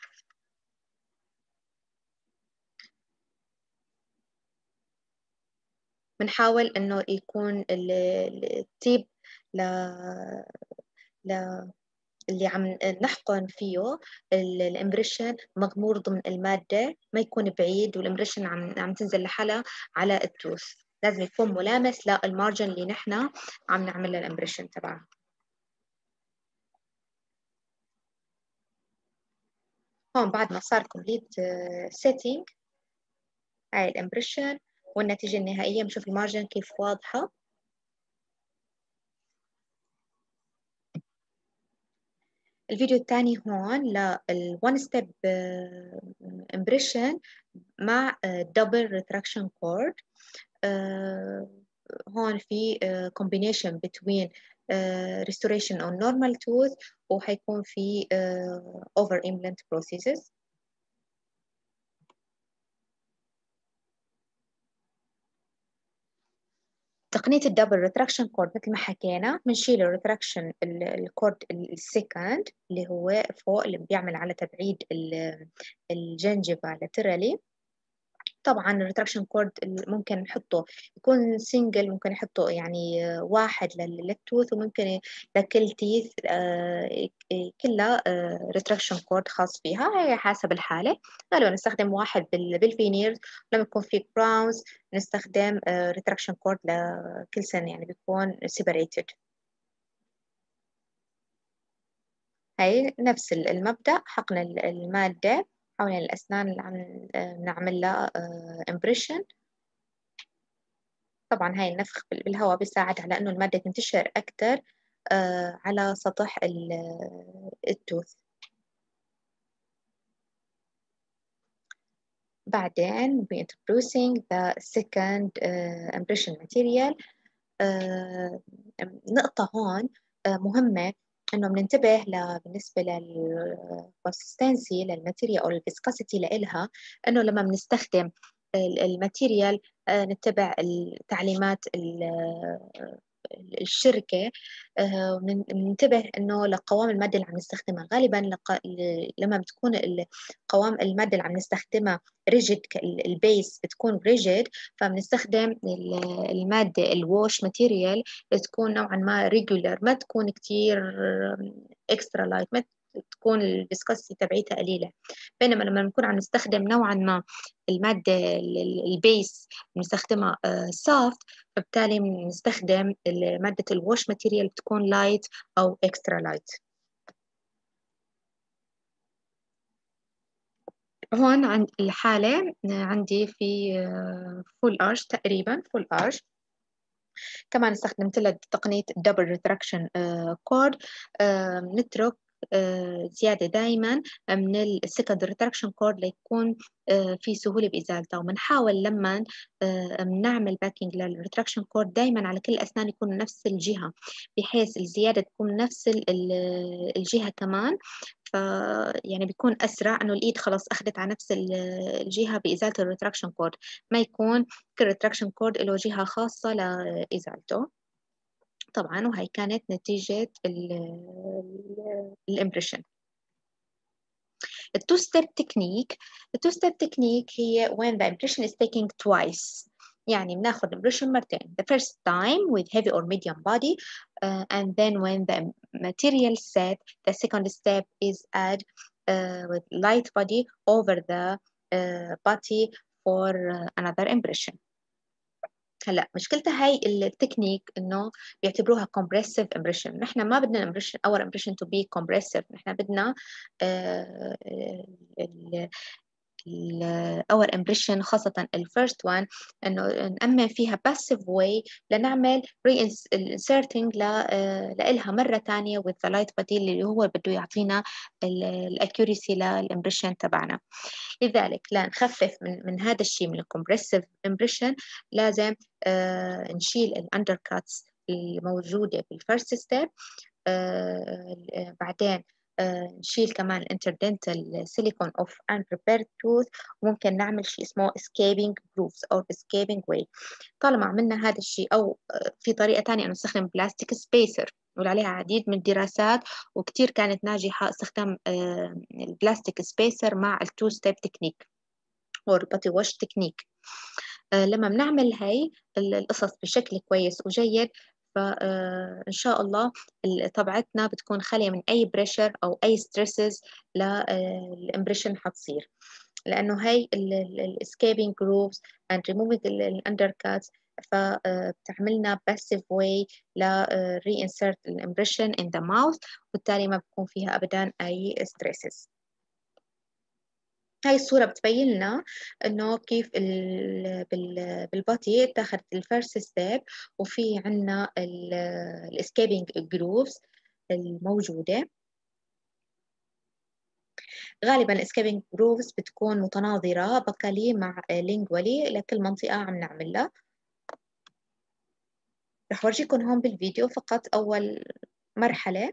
[SPEAKER 1] بنحاول إنه يكون التيب ل ل اللي عم نحقن فيه الامبريشن مغمور ضمن المادة، ما يكون بعيد والامبريشن عم عم تنزل لحالها على التوث. لازم يكون ملامس للمارجن اللي نحن عم نعمل له الامبريشن تبعه. هون بعد ما صار كومبليت سيتنج هاي الامبريشن والنتيجة النهائية بنشوف المارجن كيف واضحة. الفيديو الثاني هون لل one step impression مع double retraction cord. هون في combination between restoration on normal tooth وحيكون في over implant processes. تقنية الدبل ريتراكشن كورد مثل ما حكينا بنشيل الريتراكشن الكورد السكند اللي هو فوق اللي بيعمل على تبعيد الجنجفة لاترالي. طبعا الريتراكشن كورد ممكن نحطه يكون سنجل، ممكن نحطه يعني واحد للتوث وممكن لكل تيث كلها ريتراكشن كورد خاص فيها، هي حسب الحالة. غالبا نستخدم واحد بالفينيرز، لما يكون في كراونز نستخدم ريتراكشن كورد لكل سنة، يعني بيكون سيبريتد. هي نفس المبدأ، حقن المادة حوالين الأسنان اللي عم نعمل لها امبريشن. طبعا هاي النفخ بالهواء بيساعد على انه المادة تنتشر اكثر على سطح التوث. بعدين we introducing the second uh, impression material. uh, نقطة هون uh, مهمة انه بننتبه ل بالنسبه للكونسستنسي للماتيريال او الفيسكوسيتي لإلها، انه لما بنستخدم الماتيريال نتبع التعليمات الشركة، وننتبه إنه لقوام المادة اللي عم نستخدمها. غالبا لق... لما بتكون قوام المادة اللي عم نستخدمها ريجيد، البيس بتكون ريجيد، فبنستخدم المادة الووش ماتيريال تكون نوعا ما ريجولر، ما تكون كتير اكسترا لايت، ما تكون الفيسكوسيتي تبعيتها قليلة. بينما لما نكون عم نستخدم نوعا ما المادة البيس بنستخدمها سوفت، فبالتالي بنستخدم مادة الووش ماتيريال بتكون لايت أو اكسترا لايت. هون عند الحالة عندي في فول ارش، تقريبا فول ارش. كمان استخدمت لها تقنية الدبل ريتراكشن كورد. نترك زيادة دايما من السكند ريتراكشن كورد ليكون في سهولة بإزالته، وبنحاول لما بنعمل باكينج للريتراكشن كورد دايما على كل الأسنان يكون نفس الجهة، بحيث الزيادة تكون نفس الجهة كمان. ف يعني بيكون أسرع إنه الإيد خلاص أخذت على نفس الجهة بإزالة الريتراكشن كورد، ما يكون كل ريتراكشن كورد له جهة خاصة لإزالته. طبعا وهي كانت نتيجة الإمبريشن. التو ستيب تكنيك، التو ستيب تكنيك هي when the impression is taken twice، يعني بناخذ impression مرتين. The first time with heavy or medium body uh, and then when the material set, the second step is add uh, with light body over the uh, body for uh, another impression. هلا مشكلتها هاي التكنيك انه بيعتبروها compressive impression. نحن ما بدنا impression our impression to be compressive، نحن بدنا uh, ال ال our impression خاصة ال first one انه نأمن فيها passive way لنعمل reinserting لإلها مرة تانية with the light body اللي هو بده يعطينا الاكيوريسي للإمبريشن تبعنا. لذلك لا نخفف من, من هذا الشيء من الكمبرسيف امبريشن، لازم آه نشيل الاندر كاتس الموجوده بالفيرست ستيب. آه بعدين آه نشيل كمان الانتردنتال سيليكون اوف unprepared tooth، وممكن نعمل شيء اسمه escaping grooves او escaping way. طالما عملنا هذا الشيء، او آه في طريقه ثانيه انه نستخدم بلاستيك سبيسر ولعليها عديد من الدراسات وكتير كانت ناجحة، استخدام البلاستيك سبيسر مع التو ستيب تكنيك أو الباتي واش تكنيك. لما بنعمل هاي القصص بشكل كويس وجيد، فإن شاء الله طبعتنا بتكون خالية من أي بريشر أو أي ستريسز للإمبريشن حتصير، لأنه هاي الاسكيبينج جروفز and removing الأندركاتس فبتعملنا passive way ل reinsert الامبريشن in the mouth، وبالتالي ما بكون فيها أبدا أي stresses. هاي الصورة بتبين لنا إنه كيف بالبطي تاخد الفيرست ستيب، وفي عنا الاسكيبينج جروفز الموجودة. غالبا الاسكيبينج جروفز بتكون متناظرة بكالي مع لينجولي لكل منطقة عم نعملها. رح ورجيكم هون بالفيديو فقط أول مرحلة.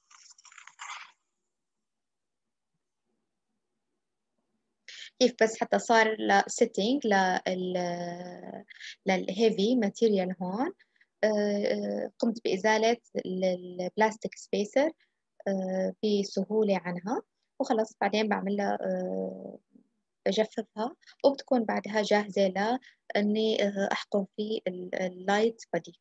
[SPEAKER 1] كيف بس حتى صار لسيتنج للهيفي ماتيريال هون. قمت بإزالة البلاستيك سبيسر بسهولة عنها، وخلص بعدين بعملها بجففها، وبتكون بعدها جاهزة لأني أحقن في اللايت بادي.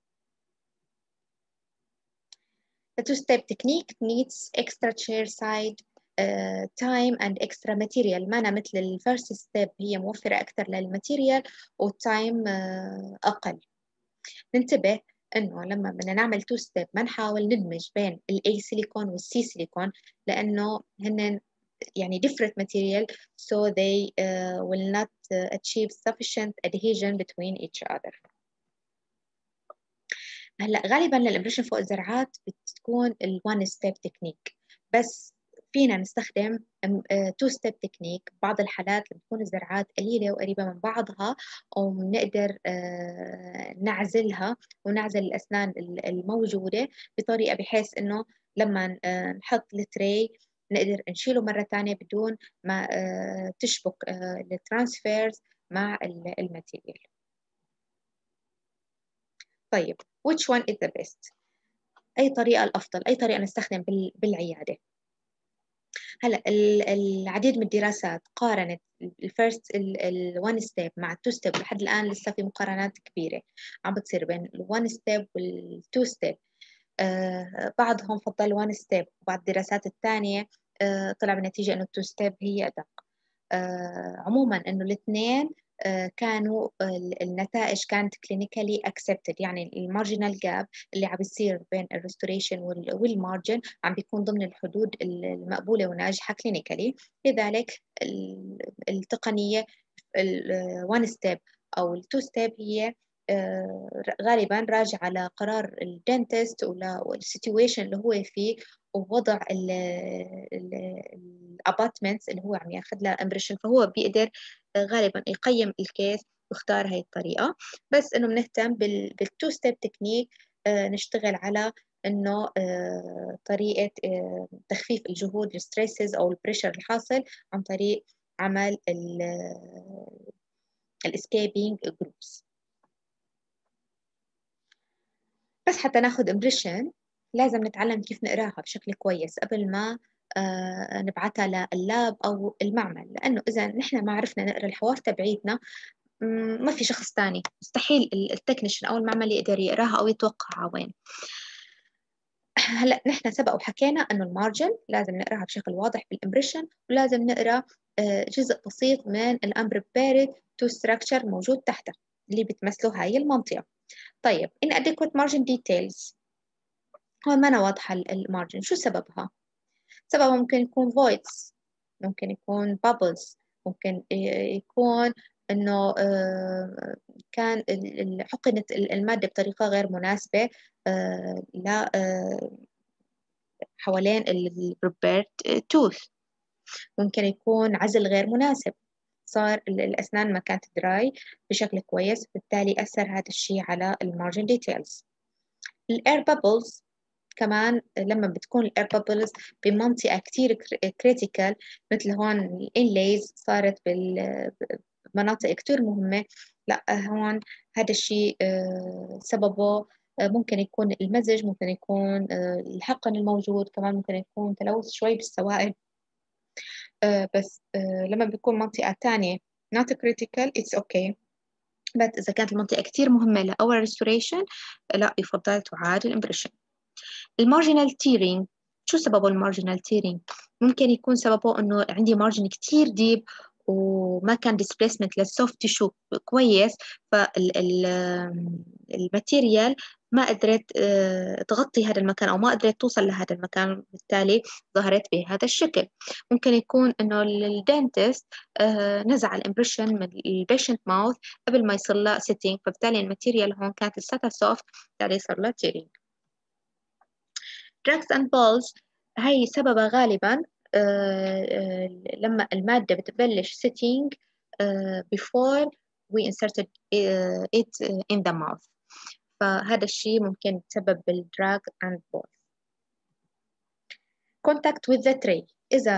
[SPEAKER 1] The two-step technique needs extra chair side uh, time and extra material. ما أنا مثل الفيرست ستيب هي موفرة أكثر للماتيريال والتايم uh, أقل. ننتبه إنه لما بدنا نعمل two step ما نحاول ندمج بين ال A silicone وال C silicone، لأنه هن يعني different material so they uh, will not uh, achieve sufficient adhesion between each other. هلا غالبا للامبريشن فوق الزرعات بتكون ال one step technique، بس فينا نستخدم تو ستيب تكنيك بعض الحالات لما تكون الزرعات قليلة وقريبة من بعضها، ونقدر نعزلها ونعزل الأسنان الموجودة بطريقة بحيث إنه لما نحط التري نقدر نشيله مرة تانية بدون ما تشبك الترانسفيرز مع الماتيريال. طيب which one is the best؟ أي طريقة الأفضل؟ أي طريقة نستخدم بالعيادة؟ هلا العديد من الدراسات قارنت الفيرست الوان ستيب مع التو ستيب، لحد الآن لسه في مقارنات كبيرة عم بتصير بين الوان ستيب والتو ستيب. آه بعضهم فضل الوان ستيب، وبعض الدراسات الثانية آه طلع بالنتيجة إنه التو ستيب هي أدق. آه عموما إنه الاثنين آه كانوا النتائج كانت كلينيكالي اكسبتد، يعني المارجنال جاب اللي عم بيصير بين الريستوريشن والمارجن عم بيكون ضمن الحدود المقبوله وناجحه كلينيكالي. لذلك التقنيه الوان ستيب او التو ستيب هي آه غالبا راجع على قرار الدنتست والسيتويشن اللي هو فيه، ووضع الاباتمنتس اللي هو عم ياخذ لها امبريشن، فهو بيقدر غالبا يقيم الكيس واختار هاي الطريقه. بس انه بنهتم بالتو ستيب تكنيك، آه نشتغل على انه آه طريقه آه تخفيف الجهود الستريسز او البريشر الحاصل عن طريق عمل الاسكيبينج جروبس. بس حتى ناخذ امبريشن لازم نتعلم كيف نقراها بشكل كويس قبل ما آه نبعتها لللاب أو المعمل، لأنه إذا نحن ما عرفنا نقرأ الحواف تبعيتنا ما في شخص تاني مستحيل التكنيشن أو المعمل يقدر يقراها أو يتوقعها وين. هلا نحن سبق وحكينا إنه المارجن لازم نقراها بشكل واضح بالإمبريشن، ولازم نقرأ آه جزء بسيط من الأمبريبيرد تو ستراكشر موجود تحتها اللي بتمثله هاي المنطقة. طيب inadequate margin details، هون ما أنا واضحة المارجن شو سببها؟ سببها ممكن يكون voids، ممكن يكون bubbles، ممكن يكون إنه كان حقنت المادة بطريقة غير مناسبة لا حوالين البريبيرد توث، ممكن يكون عزل غير مناسب، صار الأسنان ما كانت دراي بشكل كويس، بالتالي أثر هذا الشيء على المارجن ديتيلز. الاير بابلز كمان لما بتكون الاير بابلز بمنطقة كتير كريتيكال مثل هون الانليز صارت بالمناطق كتير مهمة، لا هون هذا الشيء سببه ممكن يكون المزج، ممكن يكون الحقن الموجود، كمان ممكن يكون تلوث شوي بالسوائل. بس لما بيكون منطقة تانية not critical it's okay، بس إذا كانت المنطقة كتير مهمة لأول restoration لا يفضل تعاد الإمبريشن. المارجنال تيرينج، شو سببه المارجنال تيرينج؟ ممكن يكون سببه إنه عندي مارجن كتير ديب وما كان ديسبليسمنت للسوفت تيشو كويس، فالماتيريال ما قدرت تغطي هذا المكان أو ما قدرت توصل لهذا المكان، بالتالي ظهرت بهذا الشكل. ممكن يكون إنه الدنتست نزع الإمبريشن من البيشنت ماوث قبل ما يصير له سيتينج، فبالتالي الماتيريال هون كانت لساتها سوفت، بالتالي صار له تيرينج. drugs and balls هاي سببها غالبا آه آه لما المادة بتبلش sitting آه before we inserted it in the mouth، فهذا الشيء ممكن يتسبب بالدراج and balls. contact with the tray، إذا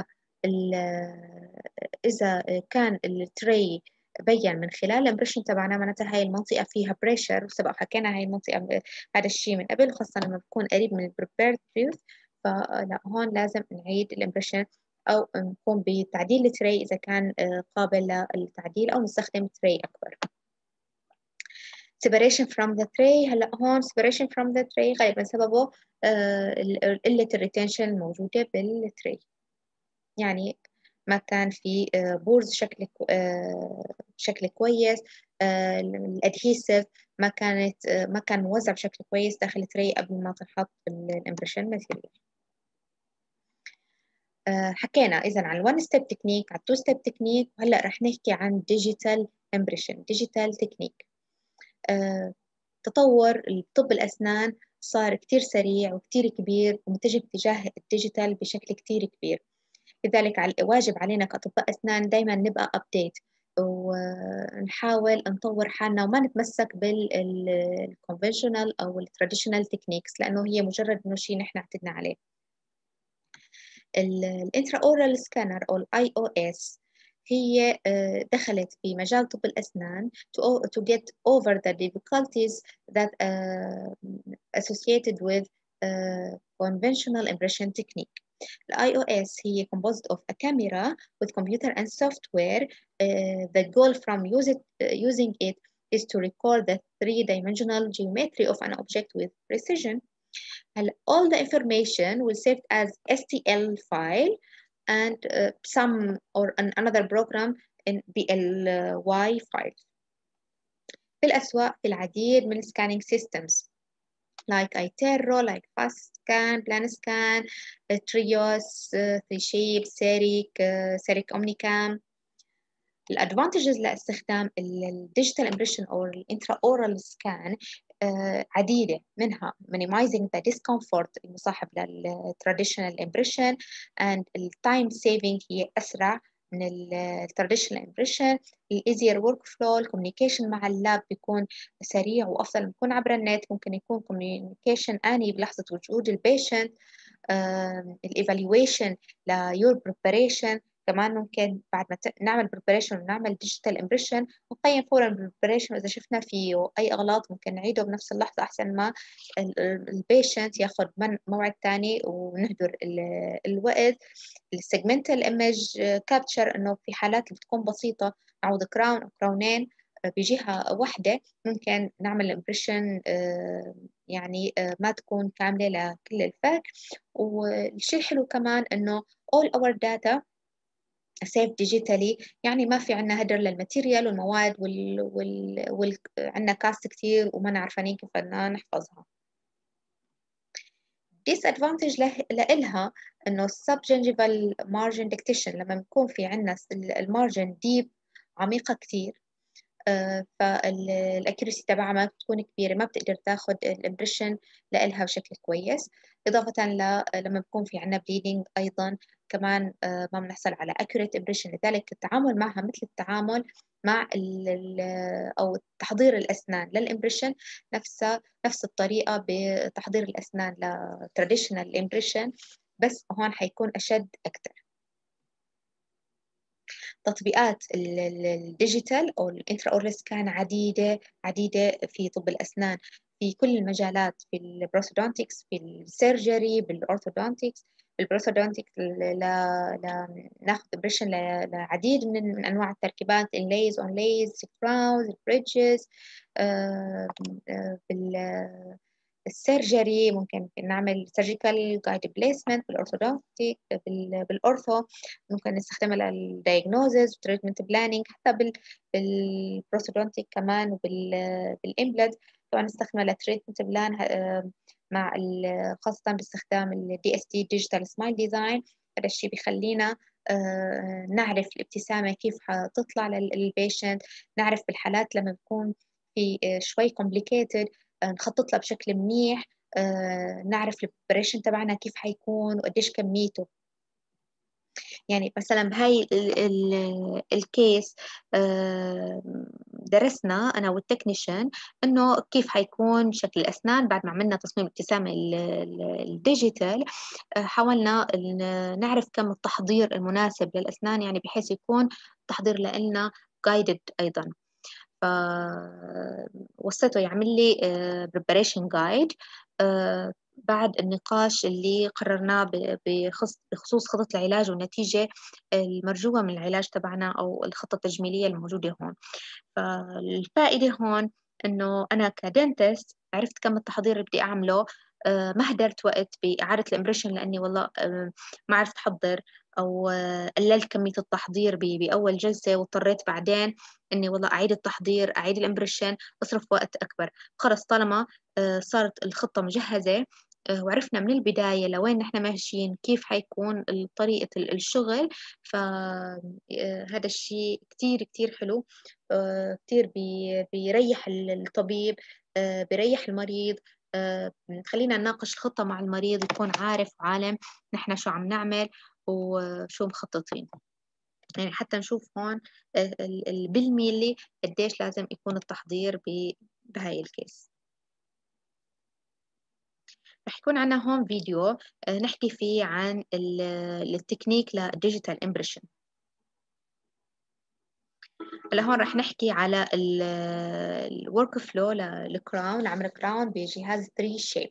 [SPEAKER 1] إذا كان التري بين من خلال الامبريشن تبعنا معناتها هاي المنطقة فيها بريشر، وسبق حكينا هاي المنطقة هذا الشيء من قبل، خاصة لما بكون قريب من البريبيرد توث، فلا هون لازم نعيد الامبريشن أو نقوم بتعديل التري إذا كان قابل للتعديل، أو نستخدم تري أكبر. separation from the tray، هلا هون separation from the tray غالبا سببه قلة الريتنشن الموجودة بالتري، يعني ما كان في بورز شكل بشكل كويس، الادهيسيف ما كانت ما كان موزع بشكل كويس داخل التري قبل ما تنحط الامبريشن ماتيريال. حكينا اذا عن الوان ستيب تكنيك، على التو ستيب تكنيك، وهلا رح نحكي عن ديجيتال امبريشن، ديجيتال تكنيك. تطور طب الاسنان صار كتير سريع وكتير كبير ومتجه اتجاه الديجيتال بشكل كتير كبير. لذلك واجب علينا كأطباء أسنان دايما نبقى أبديت، ونحاول نطور حالنا وما نتمسك بالconventional أو التراديشنال تكنيكس، لأنه هي مجرد إنه شيء نحن اعتدنا عليه. الانترا اورال سكانر أو الاي او اس هي دخلت في مجال طب الأسنان to, to get over the difficulties that uh, associated with uh, conventional impression technique. The I O S هي composed of a camera with computer and software. Uh, the goal from use it, uh, using it is to record the three-dimensional geometry of an object with precision. All the information will saved as S T L file and uh, some or an, another program in B L Y file. في الأسواق في العديد من scanning systems like iTero, like FastScan, PlanScan, uh, Trios, uh, three shape, Seric, uh, Seric Omnicam. الادفانتجز لاستخدام الديجيتال امبريشن او الانترا اورال سكان عديده، منها minimizing the discomfort المصاحب للتراديشنال امبريشن and التايم سيفنج هي اسرع من التراديشنال امبريشن، الايزير ورك فلو، الكوميونيكيشن مع اللاب بيكون سريع وافضل، بيكون عبر النت، ممكن يكون كوميونيكيشن اني بلحظه وجود البيشنت، الايفالويشن ليور بريباريشن، كمان ممكن بعد ما نعمل بريباريشن ونعمل ديجيتال امبريشن نقيم فورا البريباريشن، واذا شفنا فيه اي اغلاط ممكن نعيده بنفس اللحظه احسن ما البيشنت ياخذ من موعد ثاني ونهدر الوقت. السيجمنتال ايمج كابتشر انه في حالات اللي بتكون بسيطه نعوض كراون او كراونين بجهه واحده ممكن نعمل امبريشن يعني ما تكون كامله لكل الفك. والشيء الحلو كمان انه all our data سيف ديجيتالي، يعني ما في عنا هدر للماتيريال والمواد وال... وال... وال... عنا كاست كتير وما نعرفانين كيف بدنا نحفظها. disadvantage له... لإلها إنه subgingival margin dictation، لما بيكون في عنا المارجن ديب عميقة كتير فالاكيرسي تبعها ما بتكون كبيرة، ما بتقدر تاخد الامبريشن لإلها بشكل كويس، إضافة ل لما بيكون في عنا bleeding أيضا كمان ما بنحصل على accurate impression. لذلك التعامل معها مثل التعامل مع ال ال أو تحضير الأسنان للإمبريشن نفسها نفس الطريقة بتحضير الأسنان ل traditional impression، بس هون حيكون أشد أكتر. تطبيقات الديجيتال أو الانترا اورال سكان عديدة عديدة في طب الأسنان في كل المجالات، في البروستودونتكس، في السيرجري، بالأورثودونتكس. بالبروستودونتكس لا ناخذ امبريشن لعديد من, من أنواع التركيبات، الليز اون ليز، كراونز، البريدجز. بال السيرجري ممكن نعمل سيرجيكال جايد بليسمنت، بالأورثودونتيك بالأورثو ممكن نستخدمها للدايجنوزز وتريتمنت بلانينج، حتى بالبروستودونتيك كمان وبالإمبلانت طبعا نستخدمها للتريتمنت بلان مع خاصة باستخدام الدي اس تي ديجيتال سمايل ديزاين. هذا الشيء بيخلينا نعرف الابتسامة كيف حتطلع للبيشنت، نعرف بالحالات لما بيكون في شوي complicated نخطط له بشكل منيح، آه، نعرف البريبريشن تبعنا كيف حيكون وقديش كميته. يعني مثلا بهاي الكيس آه، درسنا أنا والتكنيشن إنه كيف حيكون شكل الأسنان بعد ما عملنا تصميم ابتسامة الديجيتال. حاولنا نعرف كم التحضير المناسب للأسنان، يعني بحيث يكون التحضير لنا guided أيضا. فوصيته يعمل لي preparation guide بعد النقاش اللي قررناه بخصوص خطة العلاج والنتيجة المرجوة من العلاج تبعنا أو الخطة التجميلية الموجودة هون. فالفائدة هون إنه أنا كدنتست عرفت كم التحضير اللي بدي أعمله، ما هدرت وقت بإعادة الإمبريشن لأني والله ما عرفت أحضر أو قللت كمية التحضير بأول جلسة واضطريت بعدين إني والله أعيد التحضير أعيد الإمبريشن أصرف وقت أكبر. خلص طالما صارت الخطة مجهزة وعرفنا من البداية لوين نحن ماشيين كيف حيكون طريقة الشغل، فهذا الشيء كتير كتير حلو، كتير بيريح الطبيب، بيريح المريض. خلينا نناقش الخطة مع المريض يكون عارف وعالم نحن شو عم نعمل، وشو مخططين، يعني حتى نشوف هون بالميلي قديش لازم يكون التحضير بهاي الكيس. رح يكون عنا هون فيديو نحكي فيه عن التكنيك للديجيتال امبريشن. هلا هون رح نحكي على الورك فلو للكراون، عمل كراون بجهاز ثري شيب.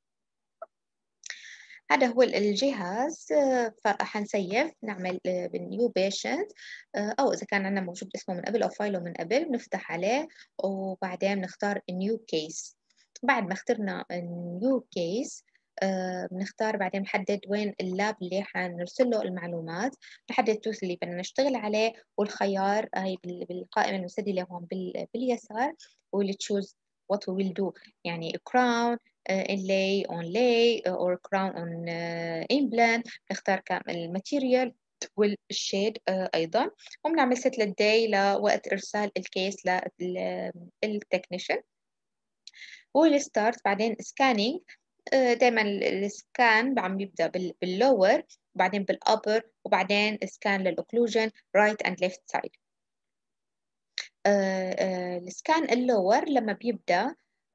[SPEAKER 1] هذا هو الجهاز، فحنسيف نعمل بالنيو بيشنت، او اذا كان عندنا موجود اسمه من قبل او فايله من قبل بنفتح عليه، وبعدين بنختار نيو كيس. بعد ما اخترنا النيو كيس بنختار بعدين نحدد وين اللاب اللي حنرسل له المعلومات، نحدد التوث اللي بدنا نشتغل عليه، والخيار هي بالقائمه المسدله هون باليسار، واللي تشوز what we will do، يعني crown inlay on lay or crown on implant. نختار كامل الماتيريال والشيد أيضا، وبنعمل set للداي لوقت إرسال الكيس للتكنيشن. والستارت بعدين سكانينج، دايما السكان عم بيبدأ باللور وبعدين بالأبر وبعدين سكان للأوكلوجن رايت اند ليفت سايد. السكان اللور لما بيبدأ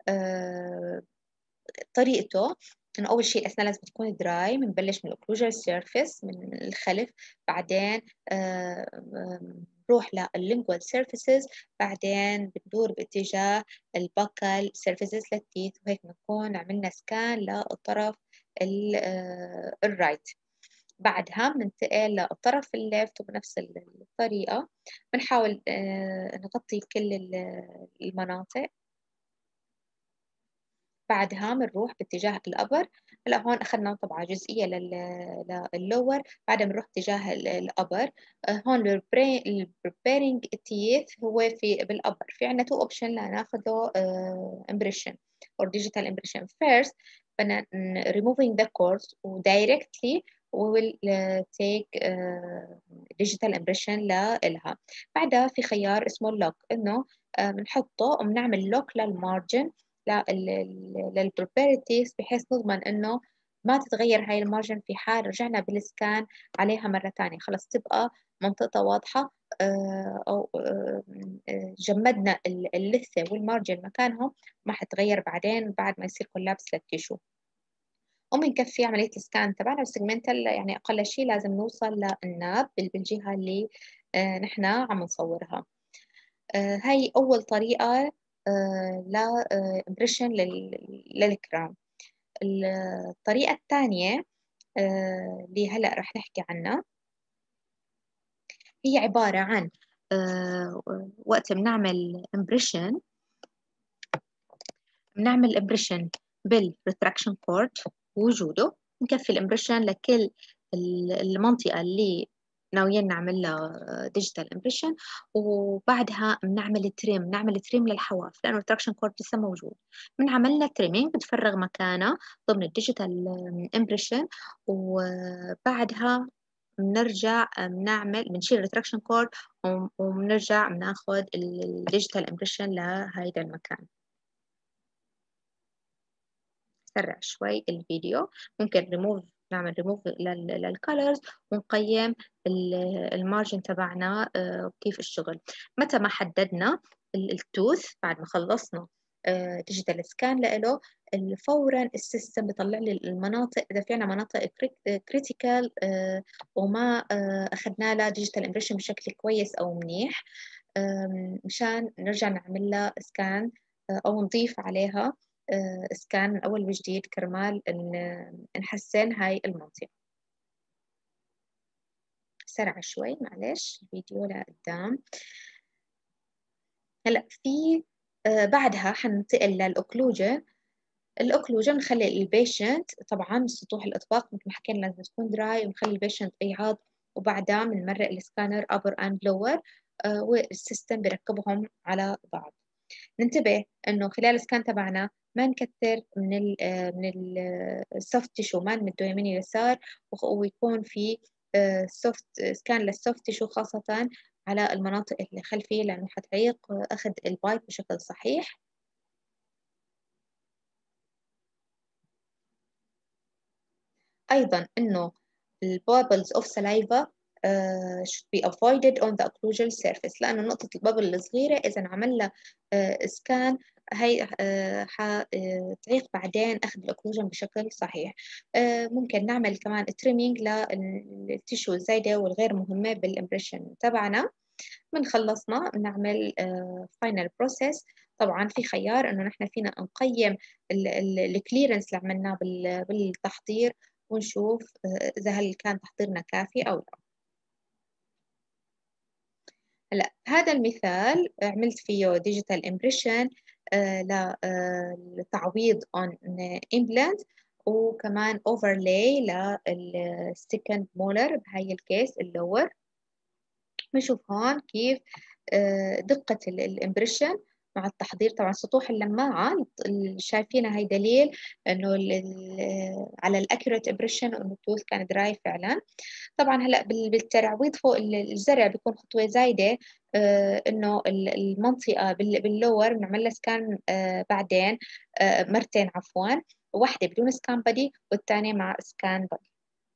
[SPEAKER 1] طريقته انه اول شيء اثناء لازم تكون دراي، بنبلش من الاوكلوجر سيرفيس من الخلف، بعدين بنروح لللينجوال سيرفيسز، بعدين بندور باتجاه الباكال سيرفيسز للتيث، وهيك بنكون عملنا سكان للطرف الرايت. بعدها بننتقل للطرف الليفت، وبنفس الطريقة بنحاول نغطي كل المناطق. بعدها بنروح باتجاه الأبر. هلا هون أخذنا طبعا جزئية لللور، بعدها بنروح اتجاه الأبر. هون البريبيرنج تيث هو في بالأبر، في عنا تو اوبشن لناخده امبريشن or digital impression. First بدنا removing the course و directly we will take uh, digital impression لإلها. بعدها في خيار اسمه lock، إنه بنحطه وبنعمل lock للمارجن للبروبرتيز، بحيث نضمن انه ما تتغير هاي المارجن في حال رجعنا بالسكان عليها مرة تانية، خلص تبقى منطقتها واضحة، أو جمدنا اللثة والمارجن مكانهم، ما حتغير بعدين بعد ما يصير كولابس للتيشو. وبنكفي عملية السكان تبعنا والسيجمنتال، يعني أقل شيء لازم نوصل للناب بالجهة اللي نحن عم نصورها. هاي أول طريقة لا امبريشن للكراون. الطريقة الثانية اللي هلأ رح نحكي عنها هي عبارة عن وقت بنعمل امبريشن بنعمل امبريشن بالريتراكشن كورد وجوده، نكفي الامبريشن لكل المنطقة اللي ناويين نعمل لها ديجيتال امبريشن، وبعدها بنعمل تريم، نعمل تريم للحواف لانه التراكشن كورد لسه موجود. من عملنا تريمينج بتفرغ مكانه ضمن الديجيتال امبريشن، وبعدها بنرجع بنعمل بنشيل الريتراكشن كورد وبنرجع بناخذ الديجيتال امبريشن لهيدا المكان. سرع شوي الفيديو، ممكن ريموف نعمل ريموف للكالرز ونقيم المارجن تبعنا وكيف الشغل. متى ما حددنا التوث بعد ما خلصنا ديجيتال سكان لإله، فورا السيستم بيطلع لي المناطق، اذا في عنا مناطق كريتيكال وما اخذنا لها ديجيتال امبريشن بشكل كويس او منيح، مشان نرجع نعمل لها سكان او نضيف عليها سكان من أول وجديد كرمال نحسن هاي المنطقة. سرع شوي معلش الفيديو لقدام. هلأ في آه بعدها حننتقل للأوكلوجن. الأوكلوجن نخلي البيشنت طبعا سطوح الإطباق مثل ما حكينا لازم تكون دراي، ونخلي البيشنت يعض، وبعدها بنمرق السكانر upper and lower آه والسيستم بركبهم على بعض. ننتبه انه خلال السكان تبعنا ما نكتر من ال من السوفت تيشو، ما نمده يمين يسار، ويكون في سوفت سكان للسوفت تيشو خاصة على المناطق الخلفية، لأنه حتعيق أخذ البايت بشكل صحيح. أيضا إنه bubbles of saliva Uh, should be avoided on the occlusal surface، لأنه نقطة البابل الصغيرة إذا عمل لها uh, سكان هي uh, حتعيق بعدين أخذ الأكلوجن بشكل صحيح. uh, ممكن نعمل كمان تريمينج للتيشو الزايدة والغير مهمة بالإمبريشن تبعنا. من خلصنا بنعمل فاينل بروسيس. طبعا في خيار إنه نحن فينا نقيم الكليرنس اللي عملناه بالتحضير ونشوف uh, إذا هل كان تحضيرنا كافي أو لا. هلا هذا المثال عملت فيه ديجيتال امبريشن لتعويض اون امبلانت، وكمان اوفرلاي للسكند مولر بهاي الكيس اللور. بنشوف هون كيف آه دقة الامبريشن مع التحضير. طبعا سطوح اللماعة اللي شايفينها هي دليل انه على الاكيوريت امبريشن وانه التوث كان دراي فعلا. طبعا هلا بالتعويض فوق الزرع بيكون خطوه زايده، آه انه المنطقه باللور بنعمل لها سكان آه بعدين آه مرتين عفوا، واحده بدون سكان بادي والثانيه مع سكان بادي.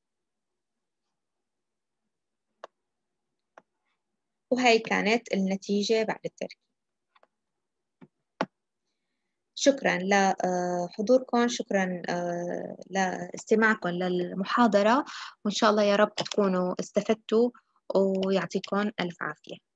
[SPEAKER 1] وهي كانت النتيجه بعد التركيب. شكرا لحضوركم، شكرا لاستماعكم للمحاضرة، وإن شاء الله يا رب تكونوا استفدتوا ويعطيكم ألف عافية.